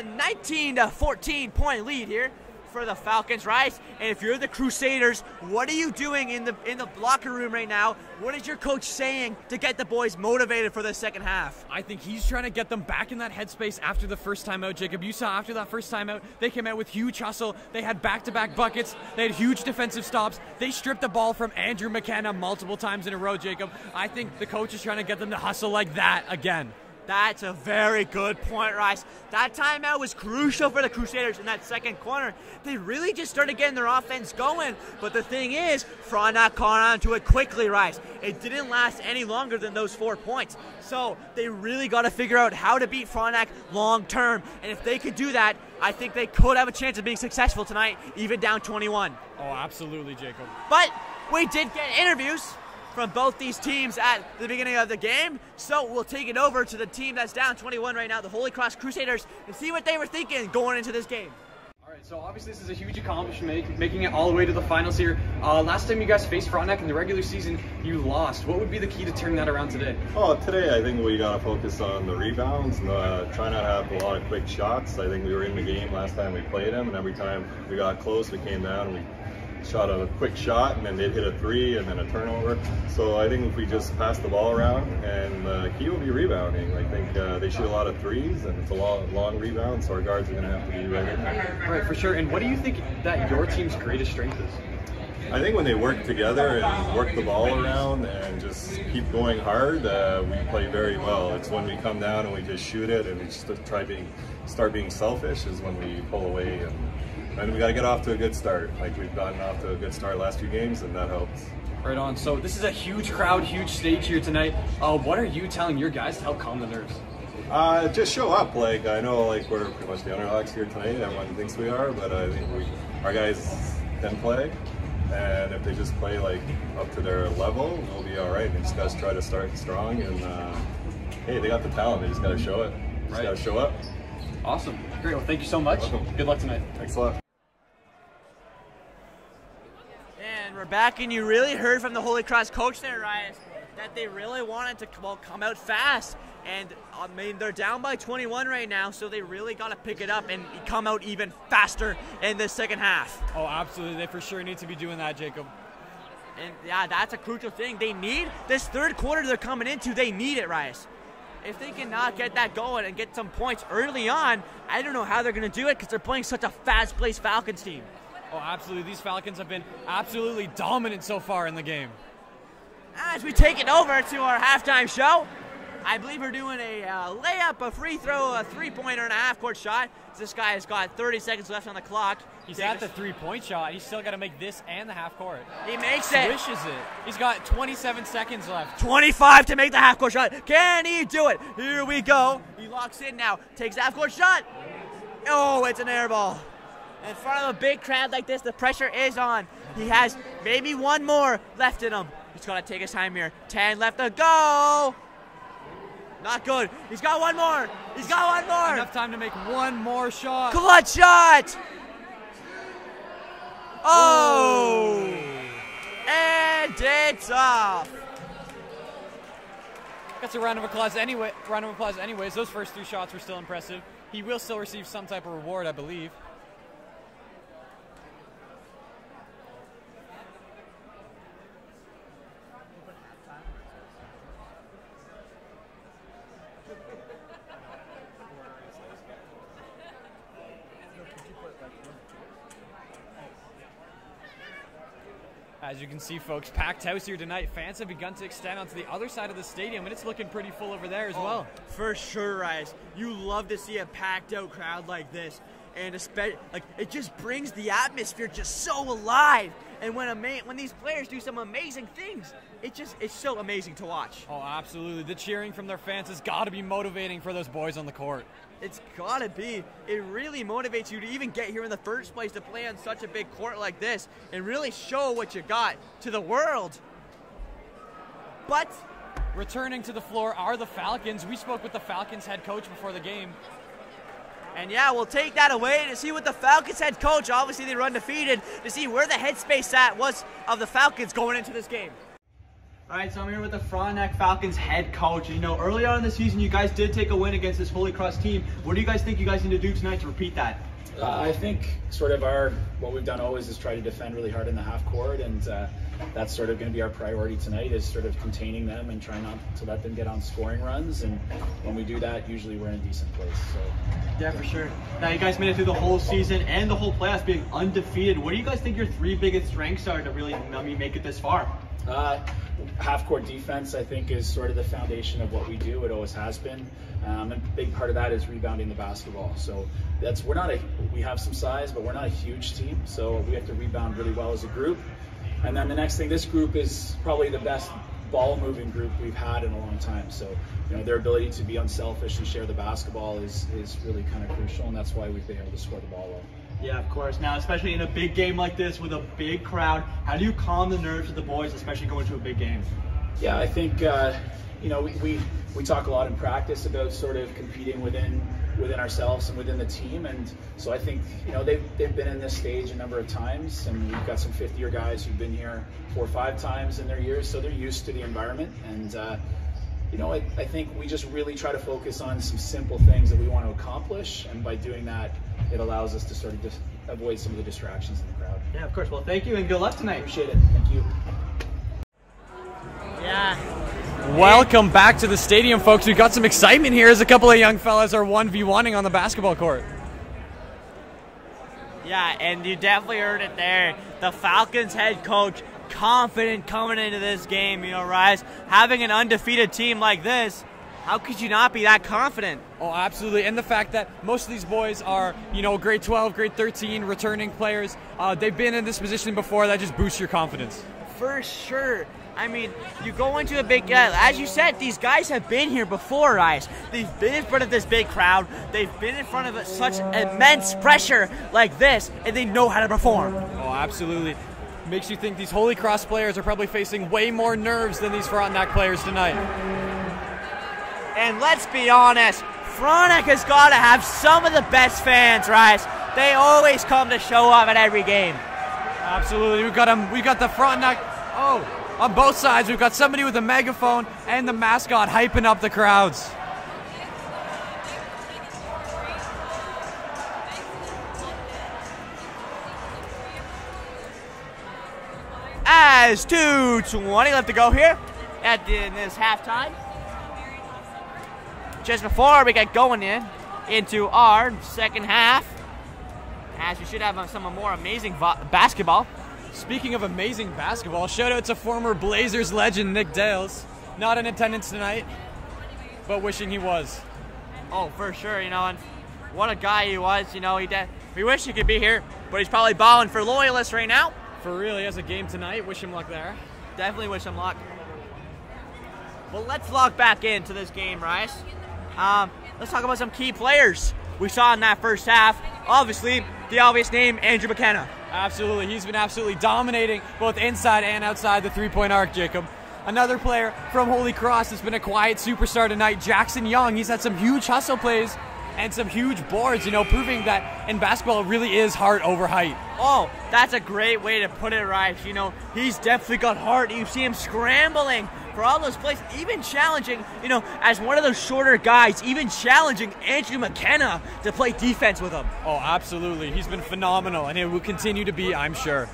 19-14 point lead here for the Falcons, Rice. And if you're the Crusaders, what are you doing in the locker room right now? What is your coach saying to get the boys motivated for the second half?
I think he's trying to get them back in that headspace after the first time out, Jacob. You saw after that first time out, they came out with huge hustle. They had back-to-back buckets. They had huge defensive stops. They stripped the ball from Andrew McKenna multiple times in a row, Jacob. I think the coach is trying to get them to hustle like that again.
That's a very good point, Rice. That timeout was crucial for the Crusaders in that second corner. They really just started getting their offense going. But the thing is, Frontenac caught on to it quickly, Rice. It didn't last any longer than those 4 points. So they really got to figure out how to beat Frontenac long term. And if they could do that, I think they could have a chance of being successful tonight, even down 21.
Oh, absolutely, Jacob.
But we did get interviews from both these teams at the beginning of the game. So we'll take it over to the team that's down 21 right now, the Holy Cross Crusaders, and see what they were thinking going into this game.
All right, so obviously this is a huge accomplishment, making it all the way to the finals here. Last time you guys faced Frontenac in the regular season, you lost. What would be the key to turning that around today?
Oh, today I think we got to focus on the rebounds and try not to have a lot of quick shots. I think we were in the game last time we played them, and every time we got close, we came down and we shot a quick shot, and then they'd hit a three and then a turnover. So I think if we just pass the ball around, and the key will be rebounding. I think they shoot a lot of threes, and it's a long rebound, so our guards are going to have to be ready.
Right, for sure. And what do you think that your team's greatest strength is?
I think when they work together and work the ball around and just keep going hard, we play very well. It's when we come down and we just shoot it and we just start being selfish is when we pull away. And we got to get off to a good start. Like we've gotten off to a good start last few games, and that helps.
Right on. So this is a huge crowd, huge stage here tonight. What are you telling your guys to help calm the nerves?
Just show up. Like I know, like we're pretty much the underdogs here tonight. Everyone thinks we are, but I think our guys can play, and if they just play like up to their level, we'll be all right. They just got to try to start strong, and hey, they got the talent. They just got to show it. Just got to show up.
Awesome. Great. Well, thank you so much.
Welcome.
Good luck tonight.
Thanks a lot.
And we're back, and you really heard from the Holy Cross coach there, Ryan, that they really wanted to come out fast. And I mean, they're down by 21 right now, so they really got to pick it up and come out even faster in the second half.
Oh, absolutely. They for sure need to be doing that, Jacob.
And yeah, that's a crucial thing. They need this third quarter they're coming into. They need it, Rice. If they cannot get that going and get some points early on, I don't know how they're going to do it because they're playing such a fast-paced Falcons team.
Oh, absolutely. These Falcons have been absolutely dominant so far in the game.
As we take it over to our halftime show, I believe we're doing a layup, a free throw, a three-pointer, and a half-court shot. This guy has got 30 seconds left on the clock.
He's at the three-point shot. He's still got to make this and the half-court.
He makes it.
Swishes it. He's got 27 seconds left.
25 to make the half-court shot. Can he do it? Here we go. He locks in now. Takes the half-court shot. Oh, it's an air ball. In front of a big crowd like this, the pressure is on. He has maybe one more left in him. He's got to take his time here. 10 left to go. Not good. He's got one more. He's got one more.
Enough time to make one more shot.
Clutch shot. Oh. And it's off.
That's a round of applause anyway. Anyways. Those first 3 shots were still impressive. He will still receive some type of reward, I believe. As you can see, folks, packed house here tonight. Fans have begun to extend onto the other side of the stadium, and it's looking pretty full over there as well.
For sure, Rice. You love to see a packed-out crowd like this, and especially it just brings the atmosphere just so alive. And when these players do some amazing things, it's so amazing to watch.
Oh, absolutely. The cheering from their fans has got to be motivating for those boys on the court.
It's gotta be. It really motivates you to even get here in the first place, to play on such a big court like this and really show what you got to the world. But
returning to the floor are the Falcons. We spoke with the Falcons head coach before the game.
And yeah, we'll take that away to see what the Falcons head coach, obviously they run undefeated, to see where the headspace was of the Falcons going into this game.
All right, so I'm here with the Frontenac Falcons head coach. You know, early on in the season, you guys did take a win against this Holy Cross team. What do you guys think you guys need to do tonight to repeat that?
I think sort of what we've done always is try to defend really hard in the half court, and that's sort of going to be our priority tonight, is sort of containing them and trying not to let them get on scoring runs. And when we do that, usually we're in a decent place. So
yeah, for sure. Now, you guys made it through the whole season and the whole playoffs being undefeated. What do you guys think your 3 biggest strengths are to really make it this far?
Half-court defense, I think, is sort of the foundation of what we do. It always has been. And a big part of that is rebounding the basketball. So we have some size, but we're not a huge team. So we have to rebound really well as a group. And then the next thing, this group is probably the best ball-moving group we've had in a long time. So, you know, their ability to be unselfish and share the basketball is really kind of crucial, and that's why we've been able to score the ball well.
Yeah, of course. Now, especially in a big game like this with a big crowd, how do you calm the nerves of the boys, especially going to a big game?
Yeah, I think, you know, we talk a lot in practice about sort of competing within ourselves and within the team, and so I think, you know, they've been in this stage a number of times, and we've got some 50-year guys who've been here 4 or 5 times in their years, so they're used to the environment. And you know, I think we just really try to focus on some simple things that we want to accomplish, and by doing that, it allows us to sort of just avoid some of the distractions in the crowd.
Yeah, of course. Well, thank you and good luck tonight.
Appreciate it. Thank you.
Yeah.
Welcome back to the stadium, folks. We've got some excitement here as a couple of young fellas are 1v1ing on the basketball court.
Yeah, and you definitely heard it there. The Falcons head coach, confident coming into this game, you know, Rise. Having an undefeated team like this, how could you not be that confident?
Oh, absolutely. And the fact that most of these boys are, you know, grade 12, grade 13, returning players. They've been in this position before. That just boosts your confidence.
For sure. I mean, you go into a big, as you said, these guys have been here before, Rise. They've been in front of this big crowd. They've been in front of such immense pressure like this, and they know how to perform.
Oh, absolutely. Makes you think these Holy Cross players are probably facing way more nerves than these Frontenac players tonight.
And let's be honest, Frontenac has got to have some of the best fans, Rise. They always come to show up at every game.
Absolutely. We've got the Frontenac. Oh. On both sides, we've got somebody with a megaphone and the mascot hyping up the crowds.
As 2:20 left to go here in this halftime. Just before we get going into our second half, as we should have some more amazing basketball.
Speaking of amazing basketball, shout out to former Blazers legend Nick Dales. Not in attendance tonight, but wishing he was.
Oh, for sure, you know, and what a guy he was, you know. We wish he could be here, but he's probably balling for Loyalists right now.
For real, he has a game tonight. Wish him luck there.
Definitely wish him luck. Well, let's log back into this game, Rice. Let's talk about some key players we saw in that first half. Obviously, the obvious name, Andrew McKenna.
Absolutely. He's been absolutely dominating both inside and outside the three-point arc, Jacob. Another player from Holy Cross has been a quiet superstar tonight, Jackson Young. He's had some huge hustle plays and some huge boards, proving that in basketball it really is heart over height.
Oh, that's a great way to put it, right? He's definitely got heart. You see him scrambling for all those plays, even challenging, as one of those shorter guys, even challenging Andrew McKenna to play defense with him.
Oh, absolutely. He's been phenomenal, and it will continue to be, I'm sure.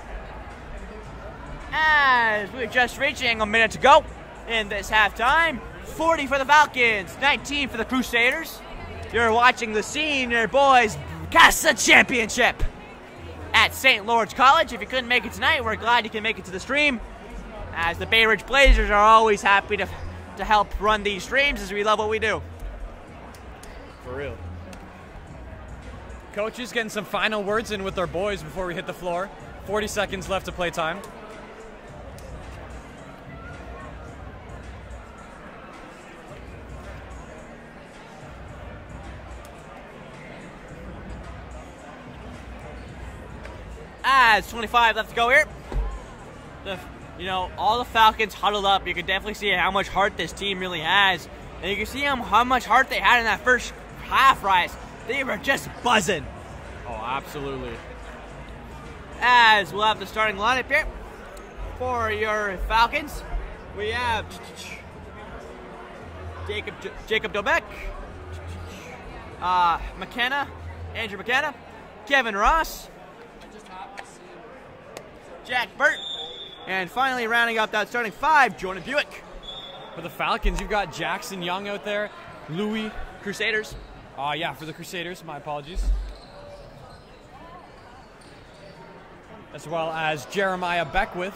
As we're just reaching a minute to go in this halftime, 40 for the Falcons, 19 for the Crusaders. You're watching the Senior Boys CASA Championship at St. Lawrence College. If you couldn't make it tonight, we're glad you can make it to the stream, as the Bay Ridge Blazers are always happy to help run these streams, as we love what we do.
For real. Coaches getting some final words in with their boys before we hit the floor. 40 seconds left to play time.
As 25 left to go here. All the Falcons huddled up. You can definitely see how much heart this team really has. And you can see how much heart they had in that first half, Rise. They were just buzzing.
Oh, absolutely.
As we'll have the starting lineup here for your Falcons. We have Jacob Dobeck, McKenna, Andrew McKenna, Kevin Ross, Jack Burt, and finally rounding up that starting five, Jordan Buick.
For the Falcons, you've got Jackson Young out there, Louis.
Crusaders.
Yeah, for the Crusaders, my apologies. As well as Jeremiah Beckwith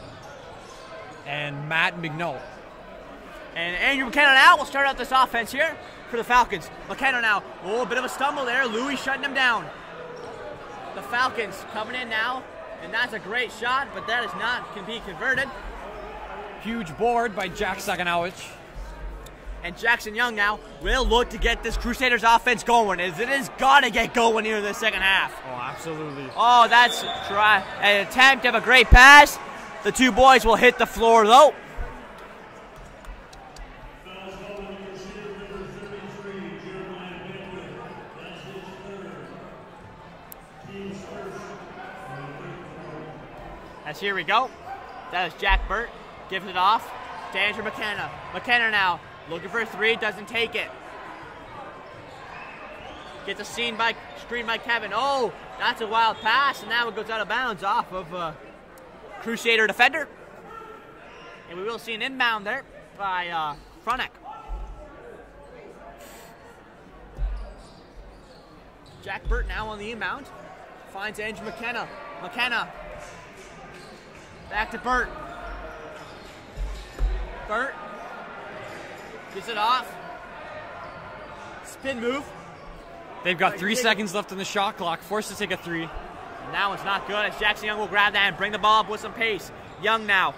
and Matt McNoll.
And Andrew McKenna now will start out this offense here for the Falcons. McKenna now, a bit of a stumble there. Louis shutting him down. The Falcons coming in now, and that's a great shot, but that can be converted.
Huge board by Jack Saganowicz.
And Jackson Young now will look to get this Crusaders offense going, as it has got to get going here in the second half.
Oh, absolutely.
Oh, that's an attempt of a great pass. The two boys will hit the floor, though. As here we go. That is Jack Burt. Gives it off to Andrew McKenna. McKenna now looking for a three, doesn't take it. Gets a screen by Kevin. Oh, that's a wild pass, and now it goes out of bounds off of Crusader defender. And we will see an inbound there by Fronek. Jack Burt now on the inbound. Finds Andrew McKenna. McKenna. Back to Burt. Burt gets it off. Spin move.
They've got 3 seconds left on the shot clock. Forced to take a three.
And that one's not good, as Jackson Young will grab that and bring the ball up with some pace. Young now.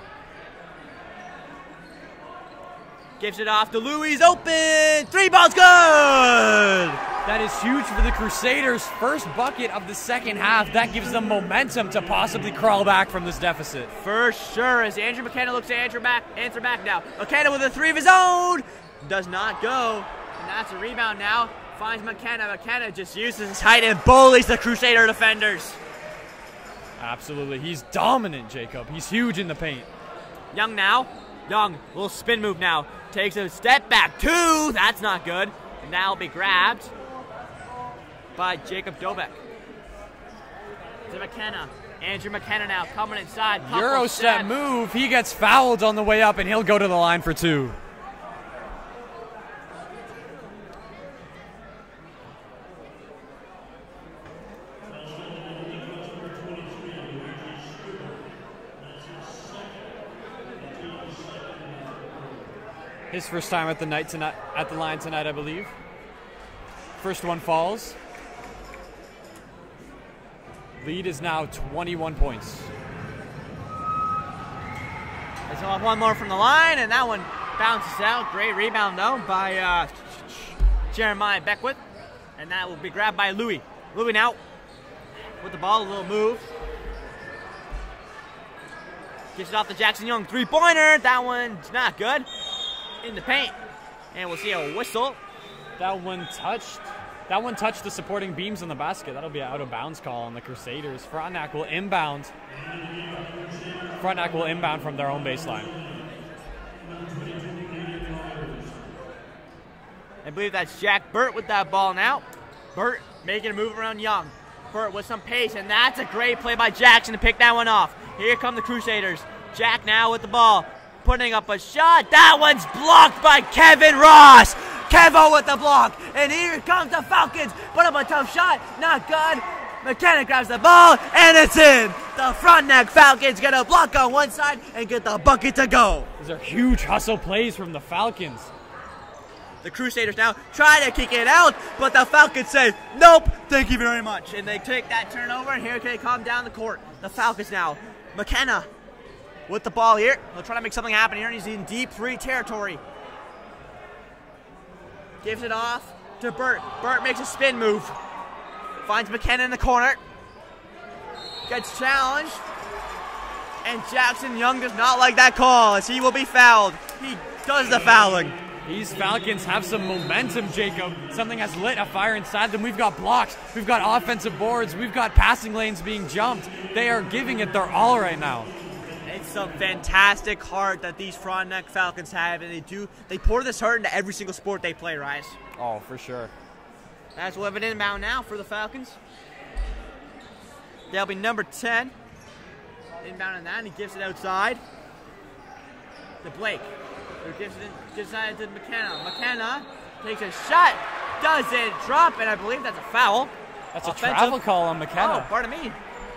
Gives it off to Louis. Open. Three ball's good.
That is huge for the Crusaders. First bucket of the second half. That gives them momentum to possibly crawl back from this deficit.
For sure, as Andrew McKenna looks to answer back now. McKenna with a three of his own. Does not go. And that's a rebound now. Finds McKenna. McKenna just uses his height and bullies the Crusader defenders.
Absolutely. He's dominant, Jacob. He's huge in the paint.
Young now. Young, little spin move now. Takes a step back. Two. That's not good. And now will be grabbed by Jacob Dobeck. To McKenna. Andrew McKenna now coming inside.
Euro step move. He gets fouled on the way up, and he'll go to the line for two. His first time at the line tonight, I believe. First one falls. Lead is now 21 points.
There's one more from the line, and that one bounces out. Great rebound, though, by Jeremiah Beckwith. And that will be grabbed by Louis. Louis now with the ball, a little move. Gets it off to Jackson Young. 3-pointer. That one's not good. In the paint. And we'll see a whistle.
That one touched the supporting beams on the basket. That'll be an out-of-bounds call on the Crusaders. Frontenac will inbound. Frontenac will inbound from their own baseline.
I believe that's Jack Burt with that ball now. Burt making a move around Young. Burt with some pace, and that's a great play by Jackson to pick that one off. Here come the Crusaders. Jack now with the ball, putting up a shot. That one's blocked by Kevin Ross. Kevo with the block, and here comes the Falcons. Put up a tough shot, not good. McKenna grabs the ball, and it's in. The Frontenac Falcons get a block on one side and get the bucket to go.
These are huge hustle plays from the Falcons.
The Crusaders now try to kick it out, but the Falcons say, nope, thank you very much. And they take that turnover, and here they come down the court. The Falcons now. McKenna with the ball here. He'll try to make something happen here, and he's in deep 3 territory. Gives it off to Burt. Burt makes a spin move. Finds McKenna in the corner. Gets challenged. And Jackson Young does not like that call, as he will be fouled. He does the fouling.
These Falcons have some momentum, Jacob. Something has lit a fire inside them. We've got blocks. We've got offensive boards. We've got passing lanes being jumped. They are giving it their all right now.
It's some fantastic heart that these Frontenac Falcons have, and they pour this heart into every single sport they play, Rice.
Oh, for sure.
That's we'll have an inbound now for the Falcons. That'll be number 10. Inbound on that, and he gives it outside to Blake. Who gives it to McKenna. McKenna takes a shot, doesn't drop, and I believe that's a foul.
That's offensive. A travel call on McKenna.
Oh, pardon me.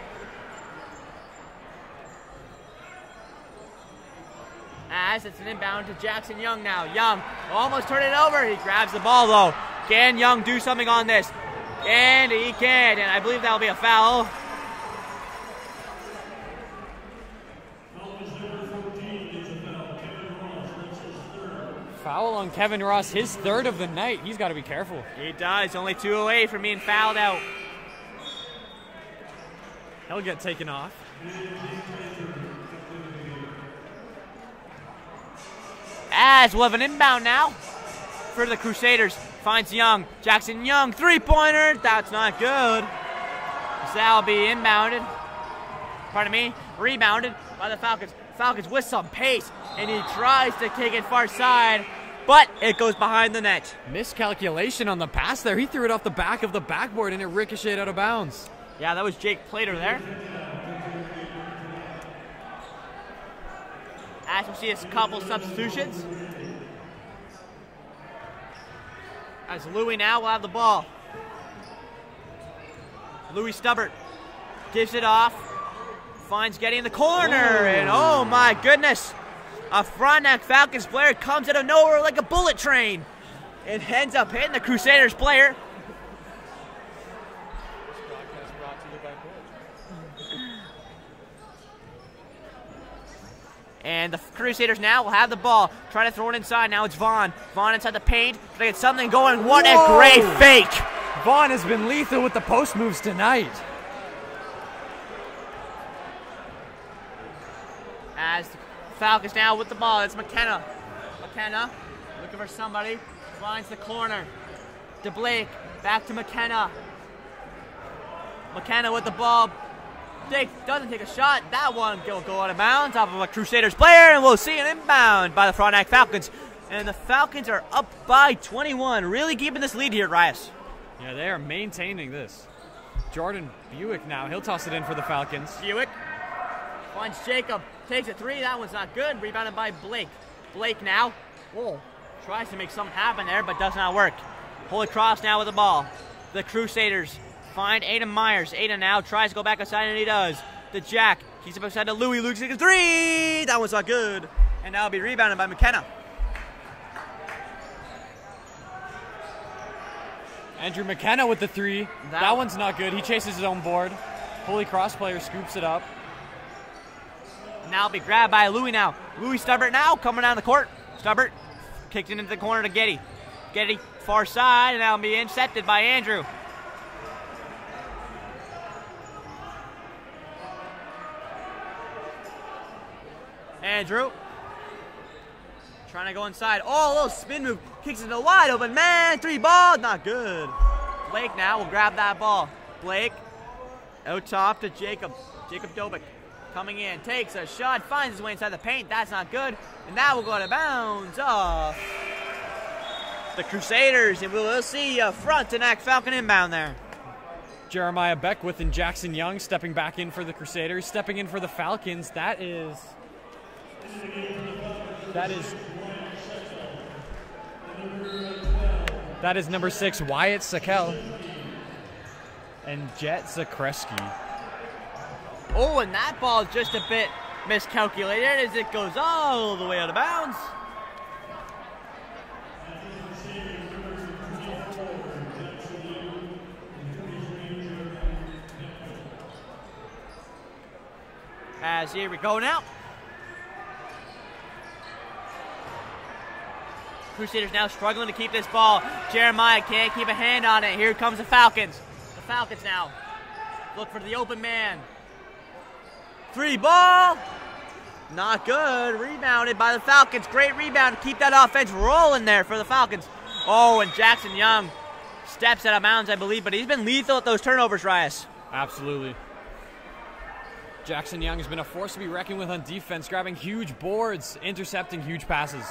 As it's an inbound to Jackson Young now. Young almost turned it over. He grabs the ball though. Can Young do something on this? And he can, and I believe that'll be a foul.
Foul on Kevin Ross, his 3rd of the night. He's got to be careful.
He does. Only 2 away from being fouled out.
He'll get taken off.
As we'll have an inbound now for the Crusaders. Finds Young. Jackson Young, 3-pointer. That's not good. So that'll be inbounded. Pardon me. Rebounded by the Falcons. Falcons with some pace, and he tries to kick it far side, but it goes behind the net.
Miscalculation on the pass there. He threw it off the back of the backboard, and it ricocheted out of bounds.
Yeah, that was Jake Plater there. As we see a couple substitutions. As Louis now will have the ball. Louis Stubbert gives it off. Finds Getty in the corner, and oh my goodness, a Frontenac Falcons player comes out of nowhere like a bullet train. It ends up hitting the Crusaders player. And the Crusaders now will have the ball, trying to throw it inside. Now it's Vaughn. Vaughn inside the paint, to get something going. What a great fake.
Vaughn has been lethal with the post moves tonight.
As the Falcons now with the ball, it's McKenna. McKenna looking for somebody, finds the corner. To Blake, back to McKenna. McKenna with the ball. Doesn't take a shot. That one will go out of bounds off of a Crusaders player, and we'll see an inbound by the Frontenac Falcons. And the Falcons are up by 21, really keeping this lead here, Rias.
Yeah, they are maintaining this. Jordan Buick now, he'll toss it in for the Falcons.
Buick finds Jacob, takes a 3, that one's not good, rebounded by Blake. Blake now, tries to make something happen there, but does not work. Holy Cross now with the ball. The Crusaders find Aiden Myers. Aiden now tries to go back outside, and he does. The Jack, he's up outside to Louis. Louis takes a 3, that one's not good. And now it'll be rebounded by McKenna.
Andrew McKenna with the 3. That one's not good. He chases his own board. Holy Cross player scoops it up.
Now it'll be grabbed by Louis now. Louis Stubbert now coming down the court. Stubbert kicks it into the corner to Getty. Getty far side, and that'll be intercepted by Andrew. Andrew. Trying to go inside. Oh, a little spin move. Kicks into wide open man. 3 ball. Not good. Blake now will grab that ball. Blake out top to Jacob. Jacob Dobik coming in. Takes a shot. Finds his way inside the paint. That's not good. And that will go out of bounds off the Crusaders. And we'll see a Frontenac Falcon inbound there.
Jeremiah Beckwith and Jackson Young stepping back in for the Crusaders. Stepping in for the Falcons. That is number 6, Wyatt Sakel and Jet Zakreski.
Oh, and that ball is just a bit miscalculated as it goes all the way out of bounds. As here we go now. Crusaders now struggling to keep this ball. Jeremiah can't keep a hand on it. Here comes the Falcons. The Falcons now look for the open man. 3 ball. Not good. Rebounded by the Falcons. Great rebound to keep that offense rolling there for the Falcons. Oh, and Jackson Young steps out of bounds, I believe, but he's been lethal at those turnovers, Rias.
Absolutely. Jackson Young has been a force to be reckoned with on defense, grabbing huge boards, intercepting huge passes.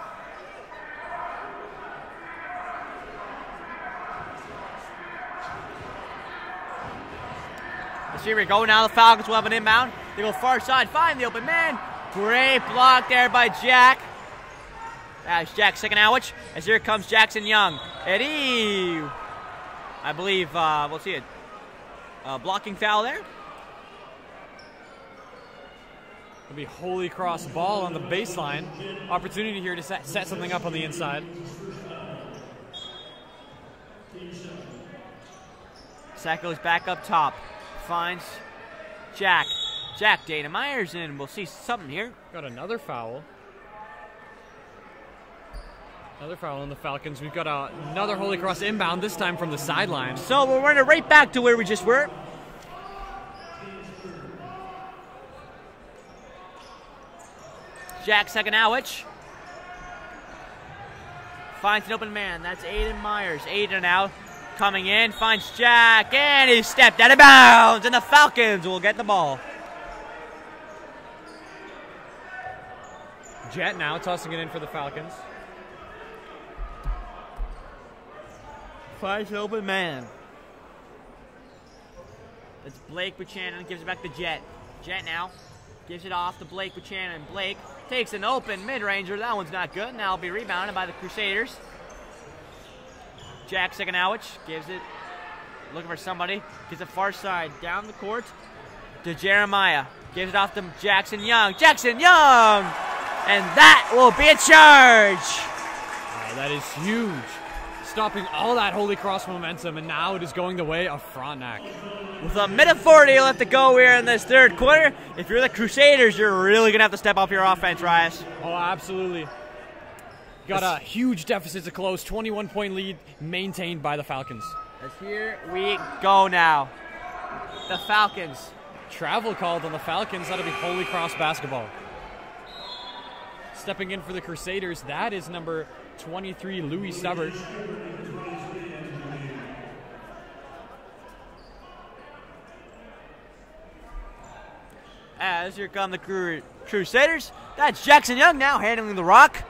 Here we go now. The Falcons will have an inbound. They go far side, find the open man. Great block there by Jack. That's Jack Sikanowicz. As here comes Jackson Young. Eddie, I believe we'll see a blocking foul there.
It'll be Holy Cross ball on the baseline. Opportunity here to set something up on the inside.
Sacco's back up top. Finds Jack. Jack Dana Myers in. We'll see something here.
Got another foul. Another foul on the Falcons. We've got another Holy Cross inbound, this time from the sideline.
So we're running right back to where we just were. Jack Sikanowicz finds an open man. That's Aiden Myers. Aiden now coming in, finds Jack, and he stepped out of bounds, and the Falcons will get the ball.
Jet now tossing it in for the Falcons.
Finds an open man. It's Blake Buchanan, gives it back to Jet. Jet now gives it off to Blake Buchanan. Blake takes an open mid-ranger. That one's not good. Now it'll be rebounded by the Crusaders. Jack Sikanowicz gives it, looking for somebody. Gives it far side, down the court to Jeremiah. Gives it off to Jackson Young. Jackson Young! And that will be a charge!
Oh, that is huge. Stopping all that Holy Cross momentum, and now it is going the way of Frontenac.
With a minute 40 left to go here in this third quarter, if you're the Crusaders, you're really going to have to step up your offense, Rias.
Oh, absolutely. Got a huge deficit to close. 21-point lead maintained by the Falcons.
As here we go now. The Falcons.
Travel called on the Falcons. That'll be Holy Cross basketball. Stepping in for the Crusaders, that is number 23, Louis Stubbard.
As here come the Crusaders. That's Jackson Young now handling the rock.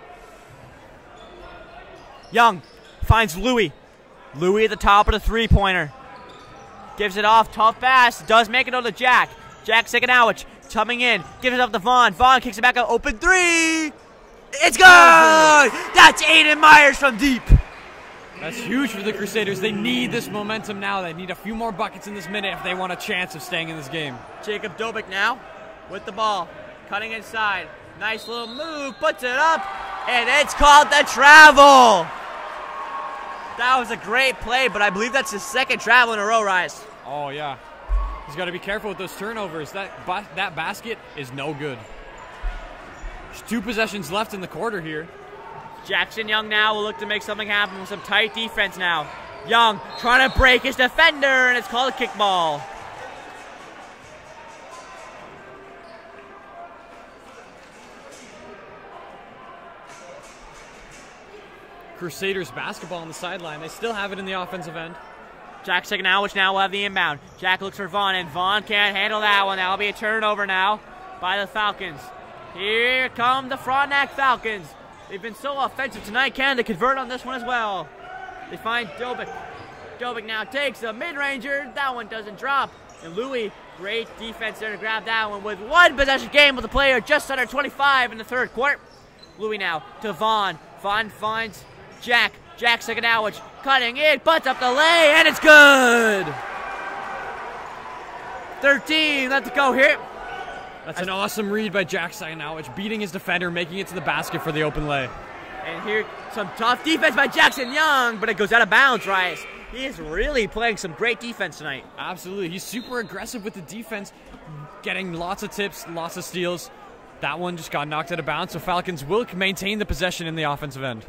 Young finds Louis. Louis at the top of the three-pointer. Gives it off, tough pass. Does make it on to Jack. Jack Sikanowicz coming in. Gives it up to Vaughn. Vaughn kicks it back out. Open three. It's good! That's Aiden Myers from deep.
That's huge for the Crusaders. They need this momentum now. They need a few more buckets in this minute if they want a chance of staying in this game.
Jacob Dobik now with the ball. Cutting inside. Nice little move. Puts it up. And it's called the travel. That was a great play, but I believe that's his second travel in a row, Rice.
Oh, yeah. He's got to be careful with those turnovers. That basket is no good. There's 2 possessions left in the quarter here.
Jackson Young now will look to make something happen with some tight defense now. Young trying to break his defender, and it's called a kickball.
Crusaders basketball on the sideline. They still have it in the offensive end.
Jack Saganowicz now will have the inbound. Jack looks for Vaughn, and Vaughn can't handle that one. That'll be a turnover now by the Falcons. Here come the Frontenac Falcons. They've been so offensive tonight. Can they convert on this one as well? They find Dobik. Dobik now takes a mid-ranger. That one doesn't drop. And Louis, great defense there to grab that one with one possession game with the player just under 25 in the third quarter. Louis now to Vaughn. Vaughn finds Jack. Jack Saganowicz cutting it, butts up the lay, and it's good! 13 left to go here.
That's an awesome read by Jack Saganowicz, beating his defender, making it to the basket for the open lay.
And here, some tough defense by Jackson Young, but it goes out of bounds, Rice. He is really playing some great defense tonight.
Absolutely. He's super aggressive with the defense, getting lots of tips, lots of steals. That one just got knocked out of bounds, so Falcons will maintain the possession in the offensive end.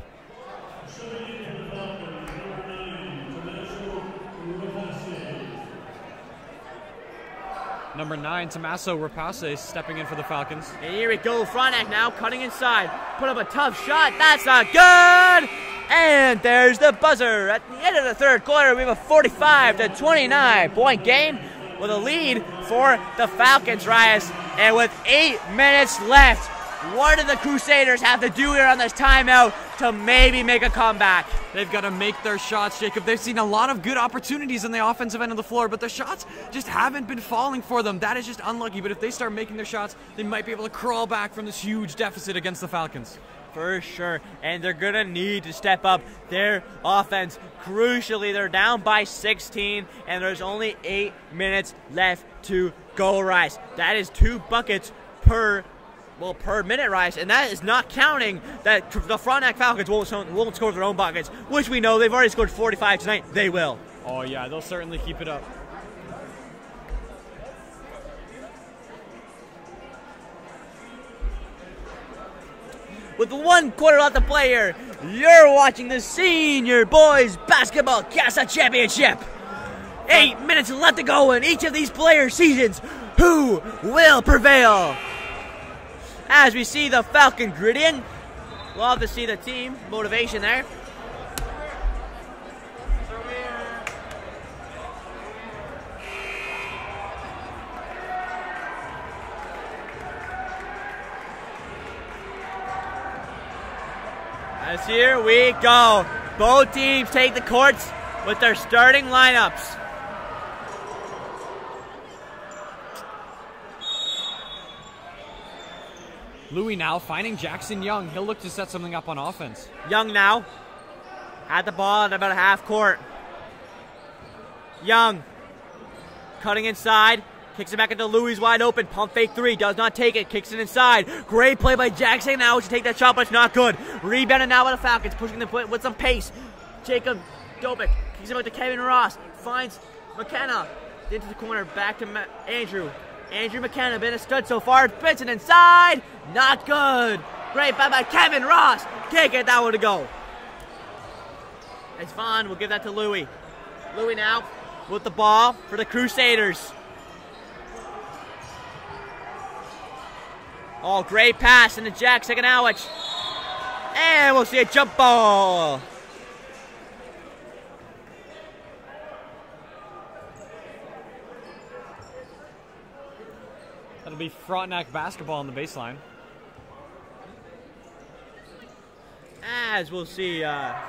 Number 9, Tommaso Rapace stepping in for the Falcons.
And here we go, Frontenac now cutting inside. Put up a tough shot. That's not good. And there's the buzzer. At the end of the third quarter, we have a 45-29 point game with a lead for the Falcons, Rias. And with 8 minutes left, what do the Crusaders have to do here on this timeout to maybe make a comeback?
They've got to make their shots, Jacob. They've seen a lot of good opportunities on the offensive end of the floor, but the shots just haven't been falling for them. That is just unlucky, but if they start making their shots, they might be able to crawl back from this huge deficit against the Falcons.
For sure, and they're going to need to step up their offense. Crucially, they're down by 16, and there's only 8 minutes left to go, Rice. That is 2 buckets per minute, Rice, and that is not counting that the Frontenac Falcons won't score their own buckets, which we know they've already scored 45 tonight. They will.
Oh, yeah, they'll certainly keep it up.
With 1 quarter left to play here, you're watching the Senior Boys Basketball CASA Championship. 8 minutes left to go in each of these player seasons. Who will prevail? As we see the Falcon grid in. Love to see the team motivation there. As here we go. Both teams take the courts with their starting lineups.
Louis now finding Jackson Young. He'll look to set something up on offense.
Young now had the ball at about a half court. Young cutting inside. Kicks it back into Louis wide open. Pump fake 3. Does not take it. Kicks it inside. Great play by Jackson now to take that shot, but it's not good. Rebounded now by the Falcons. Pushing the point with some pace. Jacob Dobik kicks it back to Kevin Ross. Finds McKenna into the corner. Back to Andrew. Andrew McKenna been a stud so far. Benson inside. Not good. Great by Kevin Ross. Can't get that one to go. It's Vaughn. We'll give that to Louis. Louis now with the ball for the Crusaders. Oh, great pass into Jack Saganowicz. And we'll see a jump ball.
That'll be Frontenac basketball on the baseline.
As we'll see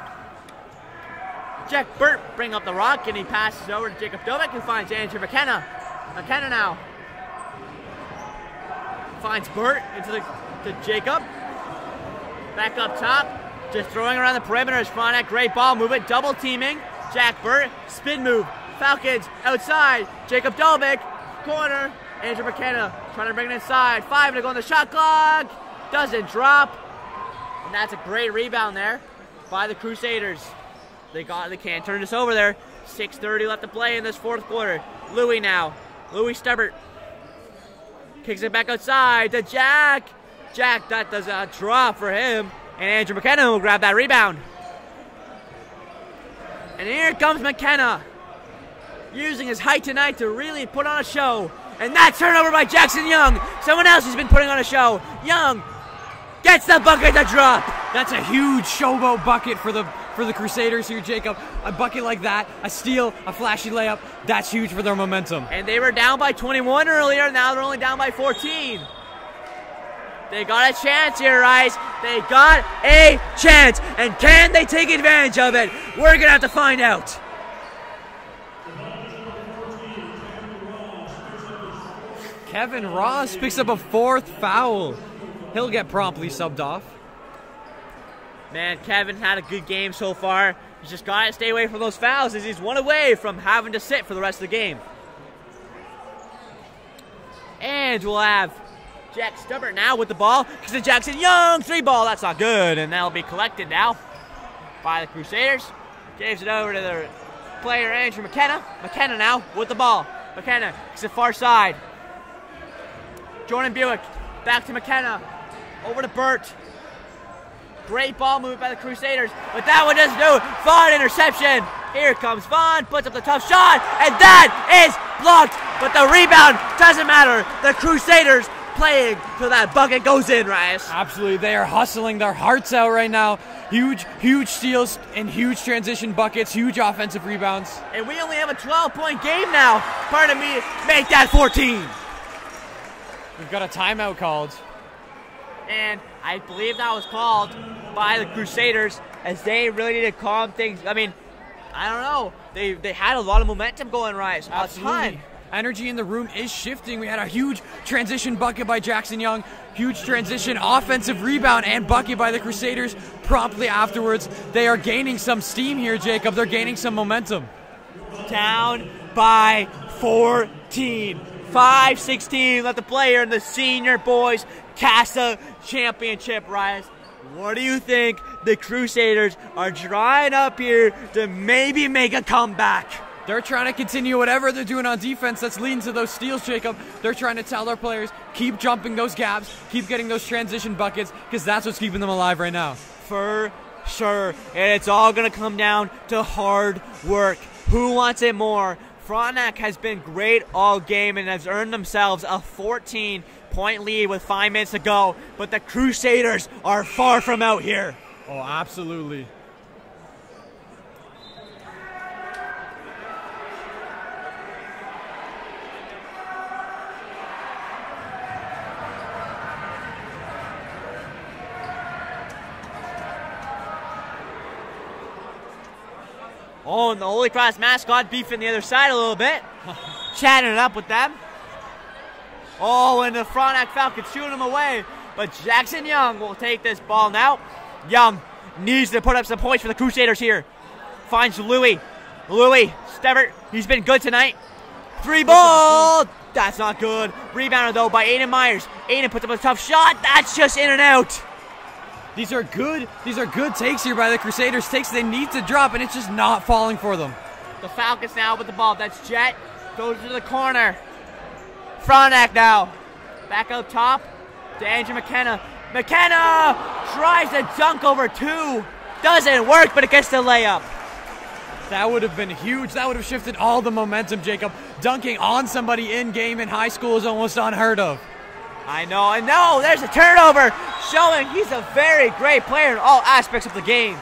Jack Burt bring up the rock, and he passes over to Jacob Dobik, who finds Andrew McKenna. McKenna now finds Burt to Jacob. Back up top. Just throwing around the perimeter is Frontenac. Great ball movement. Double teaming. Jack Burt. Spin move. Falcons outside. Jacob Dobik. Corner. Andrew McKenna trying to bring it inside. 5 to go on the shot clock. Doesn't drop. And that's a great rebound there by the Crusaders. They can't turn this over there. 6:30 left to play in this fourth quarter. Louis now. Louis Stubbert. Kicks it back outside to Jack. Jack, that does a drop for him. And Andrew McKenna will grab that rebound. And here comes McKenna. Using his height tonight to really put on a show. And that turnover by Jackson Young. Someone else has been putting on a show. Young gets the bucket to drop.
That's a huge showboat bucket for the Crusaders here, Jacob. A bucket like that, a steal, a flashy layup, that's huge for their momentum.
And they were down by 21 earlier, now they're only down by 14. They got a chance here, Rice. They got a chance. And can they take advantage of it? We're going to have to find out.
Kevin Ross picks up a 4th foul. He'll get promptly subbed off.
Man, Kevin had a good game so far. He's just got to stay away from those fouls as he's one away from having to sit for the rest of the game. And we'll have Jack Stubbert now with the ball. Because the Jackson Young 3-ball. That's not good. And that'll be collected now by the Crusaders. Gives it over to the player, Andrew McKenna. McKenna now with the ball. McKenna to the far side. Jordan Buick back to McKenna. Over to Burt. Great ball movement by the Crusaders, but that one doesn't do. Vaughn interception. Here comes Vaughn, puts up the tough shot, and that is blocked. But the rebound doesn't matter. The Crusaders playing till that bucket goes in, Rice.
Absolutely, they are hustling their hearts out right now. Huge steals and huge transition buckets, huge offensive rebounds.
And we only have a 12-point game now. Pardon me, make that 14.
We've got a timeout called.
And I believe that was called by the Crusaders as they really need to calm things. I mean, I don't know. They had a lot of momentum going, Rice. A ton.
Energy in the room is shifting. We had a huge transition bucket by Jackson Young. Huge transition offensive rebound and bucket by the Crusaders promptly afterwards. They are gaining some steam here, Jacob. They're gaining some momentum.
Down by 14. 5-16 left to play here in the Senior Boys CASA Championship, Rice. What do you think the Crusaders are trying up here to maybe make a comeback?
They're trying to continue whatever they're doing on defense that's leading to those steals, Jacob. They're trying to tell their players, keep jumping those gaps, keep getting those transition buckets, because that's what's keeping them alive right now.
For sure. And it's all going to come down to hard work. Who wants it more? Frontenac has been great all game and has earned themselves a 14-point lead with 5 minutes to go. But the Crusaders are far from out here.
Oh, absolutely.
Oh, and the Holy Cross mascot beefing the other side a little bit. Chatting it up with them. Oh, and the Frontenac Falcons shooting him away. But Jackson Young will take this ball now. Young needs to put up some points for the Crusaders here. Finds Louis. Louis, Stubbert, he's been good tonight. 3-ball. That's not good. Rebounded, though, by Aiden Myers. Aiden puts up a tough shot. That's just in and out.
These are good takes here by the Crusaders. Takes they need to drop, and it's just not falling for them.
The Falcons now with the ball. That's Jet. Goes to the corner. Frontenac now. Back up top to Andrew McKenna. McKenna tries to dunk over 2. Doesn't work, but it gets the layup.
That would have been huge. That would have shifted all the momentum, Jacob. Dunking on somebody in-game in high school is almost unheard of.
I know, and no, there's a turnover showing he's a very great player in all aspects of the game.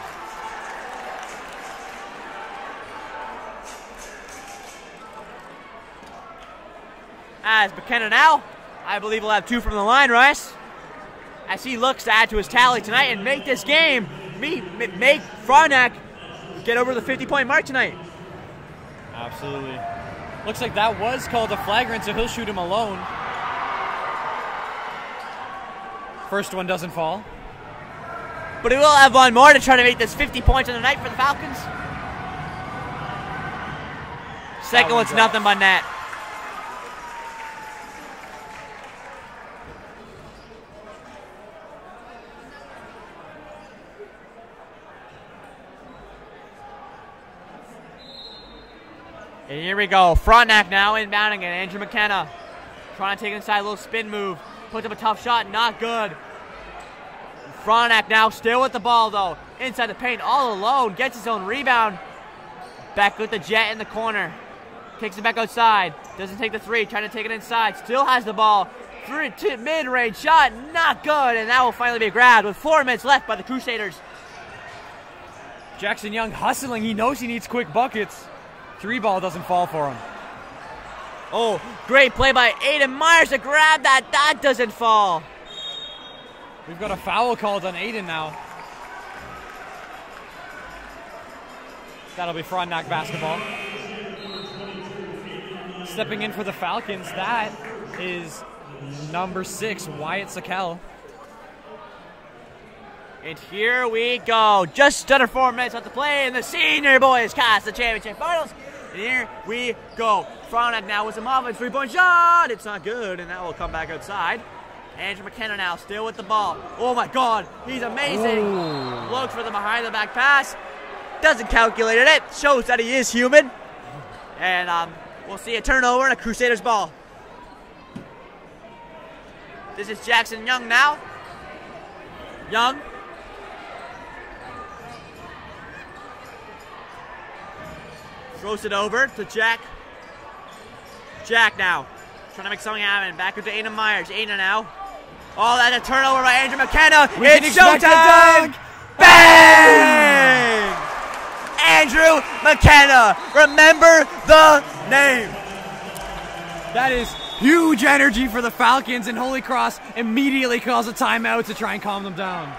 As McKenna now, I believe will have 2 from the line, Rice. As he looks to add to his tally tonight and make this game, make Frontenac get over the 50-point mark tonight.
Absolutely. Looks like that was called a flagrant, so he'll shoot him alone. First one doesn't fall.
But he will have one more to try to make this 50 points on the night for the Falcons. Second one's nothing but net. And here we go. Frontenac now inbounding it. Andrew McKenna trying to take it inside, a little spin move. Puts up a tough shot, not good. Frontenac now still with the ball, though. Inside the paint, all alone. Gets his own rebound. Back with the Jet in the corner. Takes it back outside. Doesn't take the 3. Trying to take it inside. Still has the ball. mid-range shot, not good, and that will finally be grabbed with 4 minutes left by the Crusaders.
Jackson Young hustling. He knows he needs quick buckets. 3-ball doesn't fall for him.
Oh, great play by Aiden Myers to grab that. That doesn't fall.
We've got a foul called on Aiden now. That'll be Frontenac basketball. Stepping in for the Falcons, that is number 6, Wyatt Sakel.
And here we go. Just under 4 minutes left to play, and the senior boys cast the championship finals. And here we go. Frontenac now with some offense, 3-point shot. It's not good, and that will come back outside. Andrew McKenna now still with the ball. Oh my God, he's amazing.
Ooh.
Looks for the behind the back pass. Doesn't calculate it. Shows that he is human. And we'll see a turnover and a Crusaders ball. This is Jackson Young now. Young. Throws it over to Jack. Jack now. Trying to make something happen. Back into Aiden Myers. Aiden now. Oh, that's a turnover by Andrew McKenna. It's showtime! Bang! Andrew McKenna. Remember the name.
That is huge energy for the Falcons, and Holy Cross immediately calls a timeout to try and calm them down.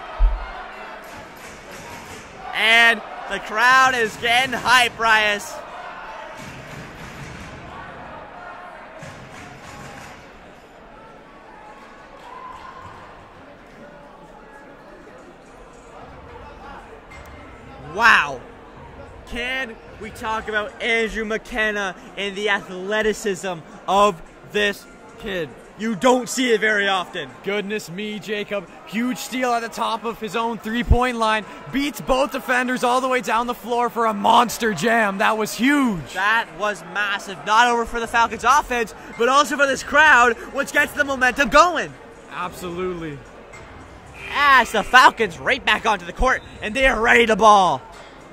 And the crowd is getting hype, Rias. Wow. Can we talk about Andrew McKenna and the athleticism of this kid? You don't see it very often.
Goodness me, Jacob. Huge steal at the top of his own 3-point line. Beats both defenders all the way down the floor for a monster jam. That was huge.
That was massive. Not over for the Falcons offense, but also for this crowd, which gets the momentum going.
Absolutely.
As the Falcons right back onto the court, and they are ready to ball.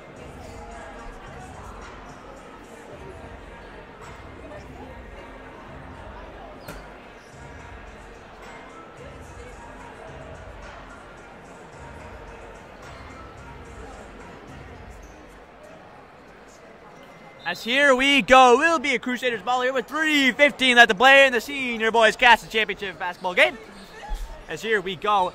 As here we go, will be a Crusaders ball here with 3:15 left to play in the senior boys Castle Championship basketball game. As here we go.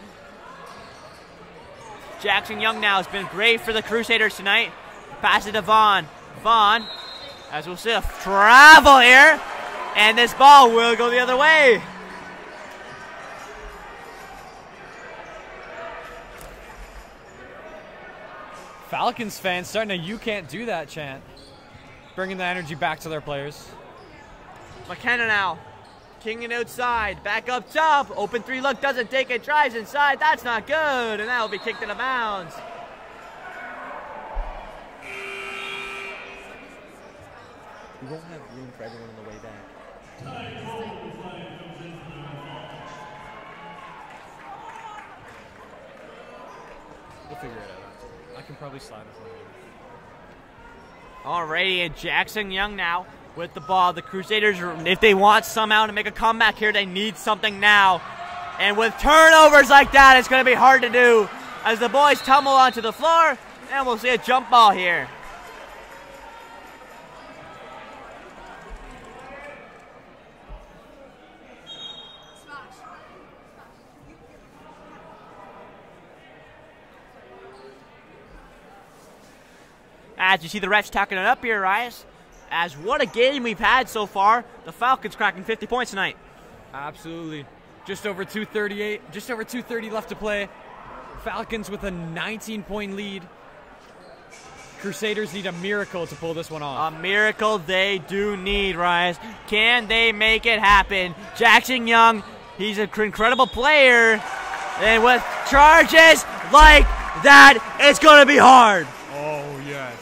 Jackson Young now has been great for the Crusaders tonight. Pass it to Vaughn. Vaughn, as we'll see a travel here, and this ball will go the other way.
Falcons fans starting a "you can't do that" chant. Bringing the energy back to their players.
McKenna now. Kinging outside. Back up top. Open 3 look. Doesn't take it. Drives inside. That's not good. And that will be kicked into bounds. We won't have room for everyone on the way back.
We'll figure it out. I can probably slide it for you.
Alrighty, and Jackson Young now with the ball. The Crusaders, if they want somehow to make a comeback here, they need something now. And with turnovers like that, it's going to be hard to do as the boys tumble onto the floor, and we'll see a jump ball here. As you see the refs tacking it up here, Rias. As what a game we've had so far. The Falcons cracking 50 points tonight.
Absolutely. Just over 2:30 left to play. Falcons with a 19-point lead. Crusaders need a miracle to pull this one off.
A miracle they do need, Rias. Can they make it happen? Jackson Young, he's an incredible player. And with charges like that, it's going to be hard.
Oh, yes.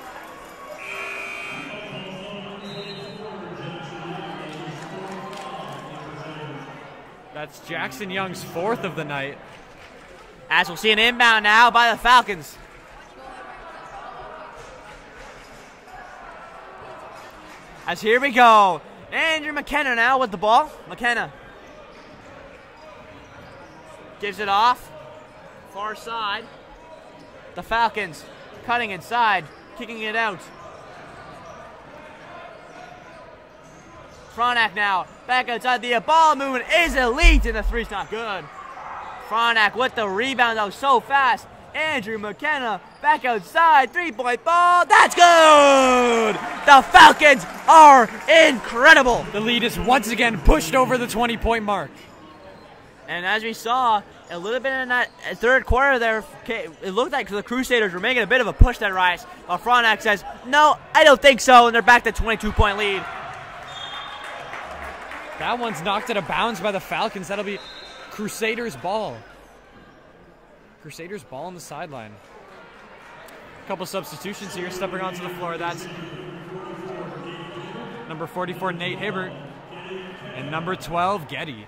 That's Jackson Young's 4th of the night.
As we'll see an inbound now by the Falcons. As here we go. Andrew McKenna now with the ball. McKenna. Gives it off. Far side. The Falcons cutting inside, kicking it out. Fronek now, back outside the ball movement is elite, and the three's not good. Fronek with the rebound, though, so fast. Andrew McKenna back outside, 3-point ball, that's good! The Falcons are incredible!
The lead is once again pushed over the 20-point mark.
And as we saw, a little bit in that third quarter there, it looked like the Crusaders were making a bit of a push that rise. While Fronek says, no, I don't think so, and they're back to 22-point lead.
That one's knocked out of bounds by the Falcons. That'll be Crusaders ball. Crusaders ball on the sideline. A couple substitutions here, stepping onto the floor. That's number 44, Nate Hibbert, and number 12, Getty.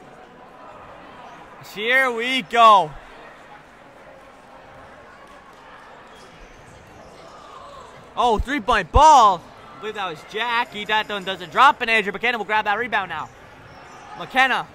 Here we go. Oh, 3-point ball. I believe that was Jackie. That one doesn't drop, and Andrew McKenna will grab that rebound now. McKenna.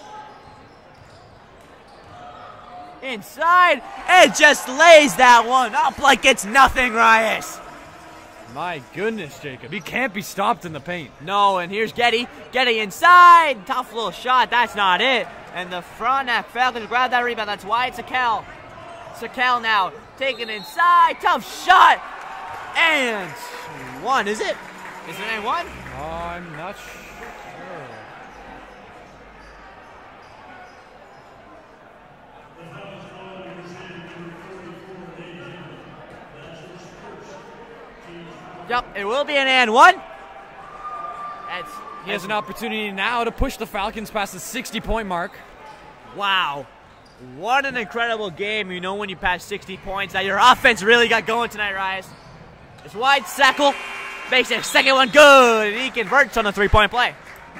Inside. It just lays that one up like it's nothing, Rias.
My goodness, Jacob. He can't be stopped in the paint.
No, and here's Getty. Getty inside. Tough little shot. That's not it. And the Fronek Falcons grab that rebound. That's Wyatt Sakel. Sakel now taking inside. Tough shot. And one, is it? Is it a one?
I'm not sure.
Yep, it will be an and one.
He has an opportunity now to push the Falcons past the 60-point mark.
Wow. What an incredible game. You know when you pass 60 points that your offense really got going tonight, Rias. It's Wyatt Sakel. Makes it second one good, and he converts on the 3-point play.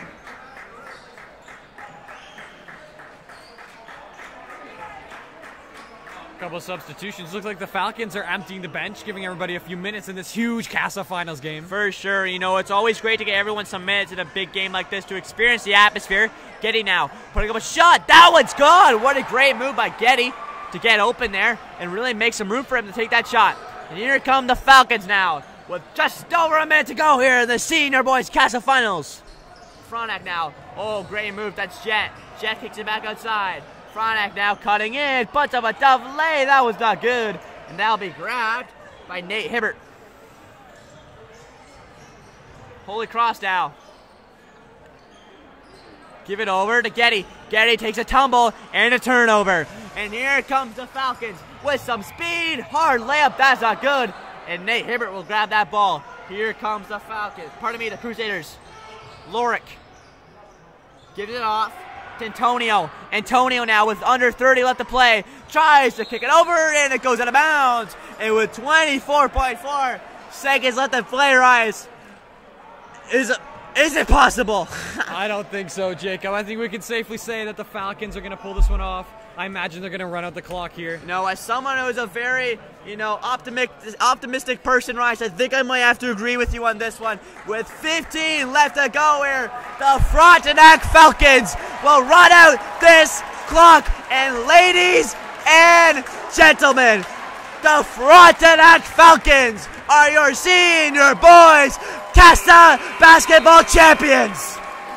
Couple of substitutions. Looks like the Falcons are emptying the bench, giving everybody a few minutes in this huge CASA Finals game.
For sure. You know, it's always great to get everyone some minutes in a big game like this to experience the atmosphere. Getty now putting up a shot. That one's good. What a great move by Getty to get open there and really make some room for him to take that shot. And here come the Falcons now with just over a minute to go here in the Senior Boys CASA Finals. Fronek now. Oh, great move. That's Jet. Jet kicks it back outside. Fronek now cutting in, puts up a tough lay. That was not good. And that'll be grabbed by Nate Hibbert. Holy Cross now. Give it over to Getty. Getty takes a tumble and a turnover. And here comes the Falcons with some speed. Hard layup, that's not good. And Nate Hibbert will grab that ball. Here comes the Falcons. Pardon me, the Crusaders. Lorick gives it off. Antonio. Antonio now with under 30 left to play. Tries to kick it over and it goes out of bounds. And with 24.4 seconds left to play, Rias, is it possible?
I don't think so, Jacob. I think we can safely say that the Falcons are going to pull this one off. I imagine they're going to run out the clock here.
You know, as someone who is a very, optimistic person, Rice, I think I might have to agree with you on this one. With 15 left to go here, the Frontenac Falcons will run out this clock. And ladies and gentlemen, the Frontenac Falcons are your Senior Boys CASA basketball champions.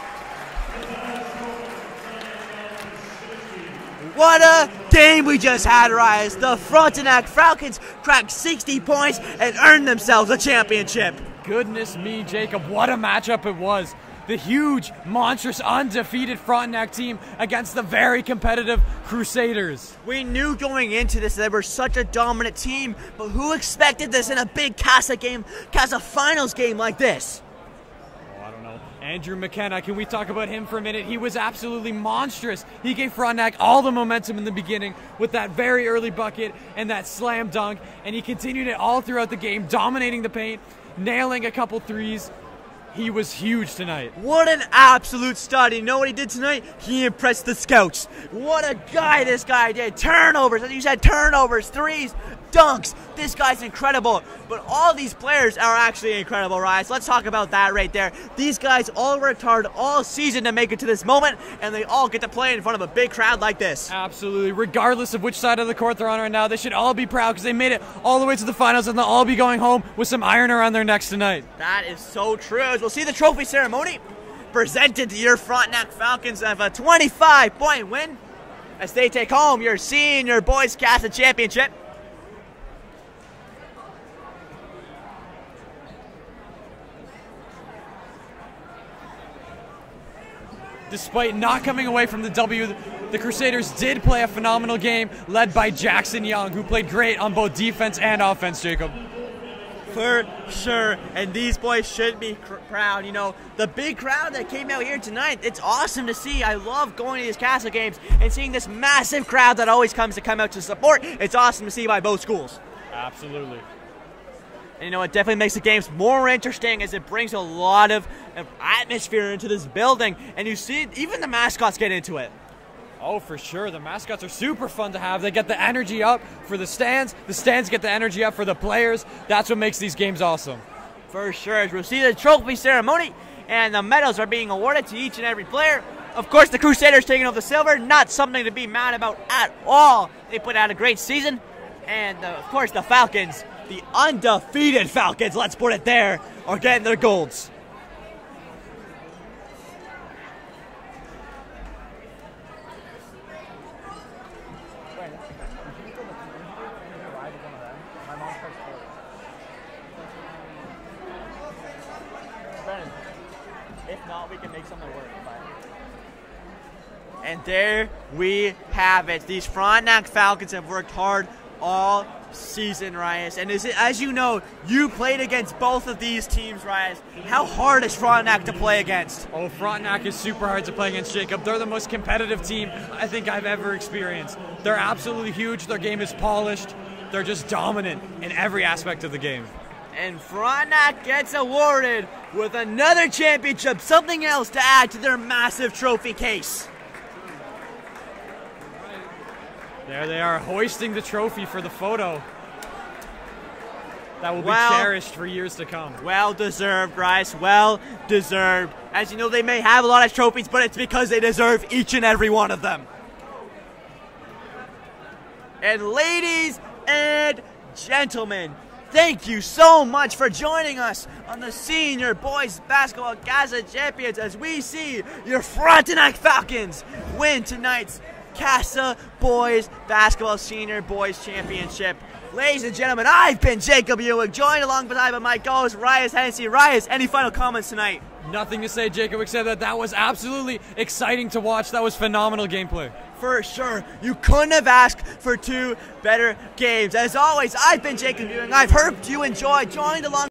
What a game we just had, Rias. The Frontenac Falcons cracked 60 points and earned themselves a championship.
Goodness me, Jacob, what a matchup it was. The huge, monstrous, undefeated Frontenac team against the very competitive Crusaders.
We knew going into this they were such a dominant team, but who expected this in a big CASA Finals game like this?
I don't know. Andrew McKenna, can we talk about him for a minute? He was absolutely monstrous. He gave Frontenac all the momentum in the beginning with that very early bucket and that slam dunk, and he continued it all throughout the game, dominating the paint, nailing a couple threes. He was huge tonight.
What an absolute stud. You know what he did tonight? He impressed the scouts. What a guy this guy did. Turnovers, as you said, turnovers, threes. dunks. This guy's incredible. But all these players are actually incredible, Rice. Let's talk about that right there. These guys all worked hard all season to make it to this moment, and they all get to play in front of a big crowd like this.
Absolutely. Regardless of which side of the court they're on right now, they should all be proud because they made it all the way to the finals, and they'll all be going home with some iron around their necks tonight.
That is so true. As we'll see the trophy ceremony presented to your Frontenac Falcons of a 25-point win as they take home your Senior Boys CASA Championship.
Despite not coming away from the W, the Crusaders did play a phenomenal game led by Jackson Young, who played great on both defense and offense, Jacob.
For sure, and these boys should be proud. You know, the big crowd that came out here tonight, it's awesome to see. I love going to these Castle games and seeing this massive crowd that always comes out to support. It's awesome to see by both schools.
Absolutely.
And you know, it definitely makes the games more interesting as it brings a lot of atmosphere into this building. And you see, even the mascots get into it.
Oh, for sure. The mascots are super fun to have. They get the energy up for the stands. The stands get the energy up for the players. That's what makes these games awesome.
For sure. We'll see the trophy ceremony, and the medals are being awarded to each and every player. Of course, the Crusaders taking home the silver. Not something to be mad about at all. They put out a great season. And, of course, the Falcons, the undefeated Falcons, let's put it there, are getting their golds. If not, we can make something work. And there we have it. These Frontenac Falcons have worked hard all season, Rias. And as you know, you played against both of these teams, Rias. How hard is Frontenac to play against?
Oh, Frontenac is super hard to play against, Jacob. They're the most competitive team I think I've ever experienced. They're absolutely huge. Their game is polished. They're just dominant in every aspect of the game.
And Frontenac gets awarded with another championship, something else to add to their massive trophy case.
There they are, hoisting the trophy for the photo. That will be cherished for years to come.
Well deserved, Rice. Well deserved. As you know, they may have a lot of trophies, but it's because they deserve each and every one of them. And ladies and gentlemen, thank you so much for joining us on the Senior Boys Basketball CASA Champions as we see your Frontenac Falcons win tonight's CASA Boys Basketball Senior Boys Championship. Ladies and gentlemen, I've been Jacob Ewing, joined alongside by my co-host Rias Hennessy. Rias, any final comments tonight?
Nothing to say, Jacob, except that was absolutely exciting to watch. That was phenomenal gameplay.
For sure. You couldn't have asked for two better games. As always, I've been Jacob Ewing. I've hoped you enjoyed. Joined along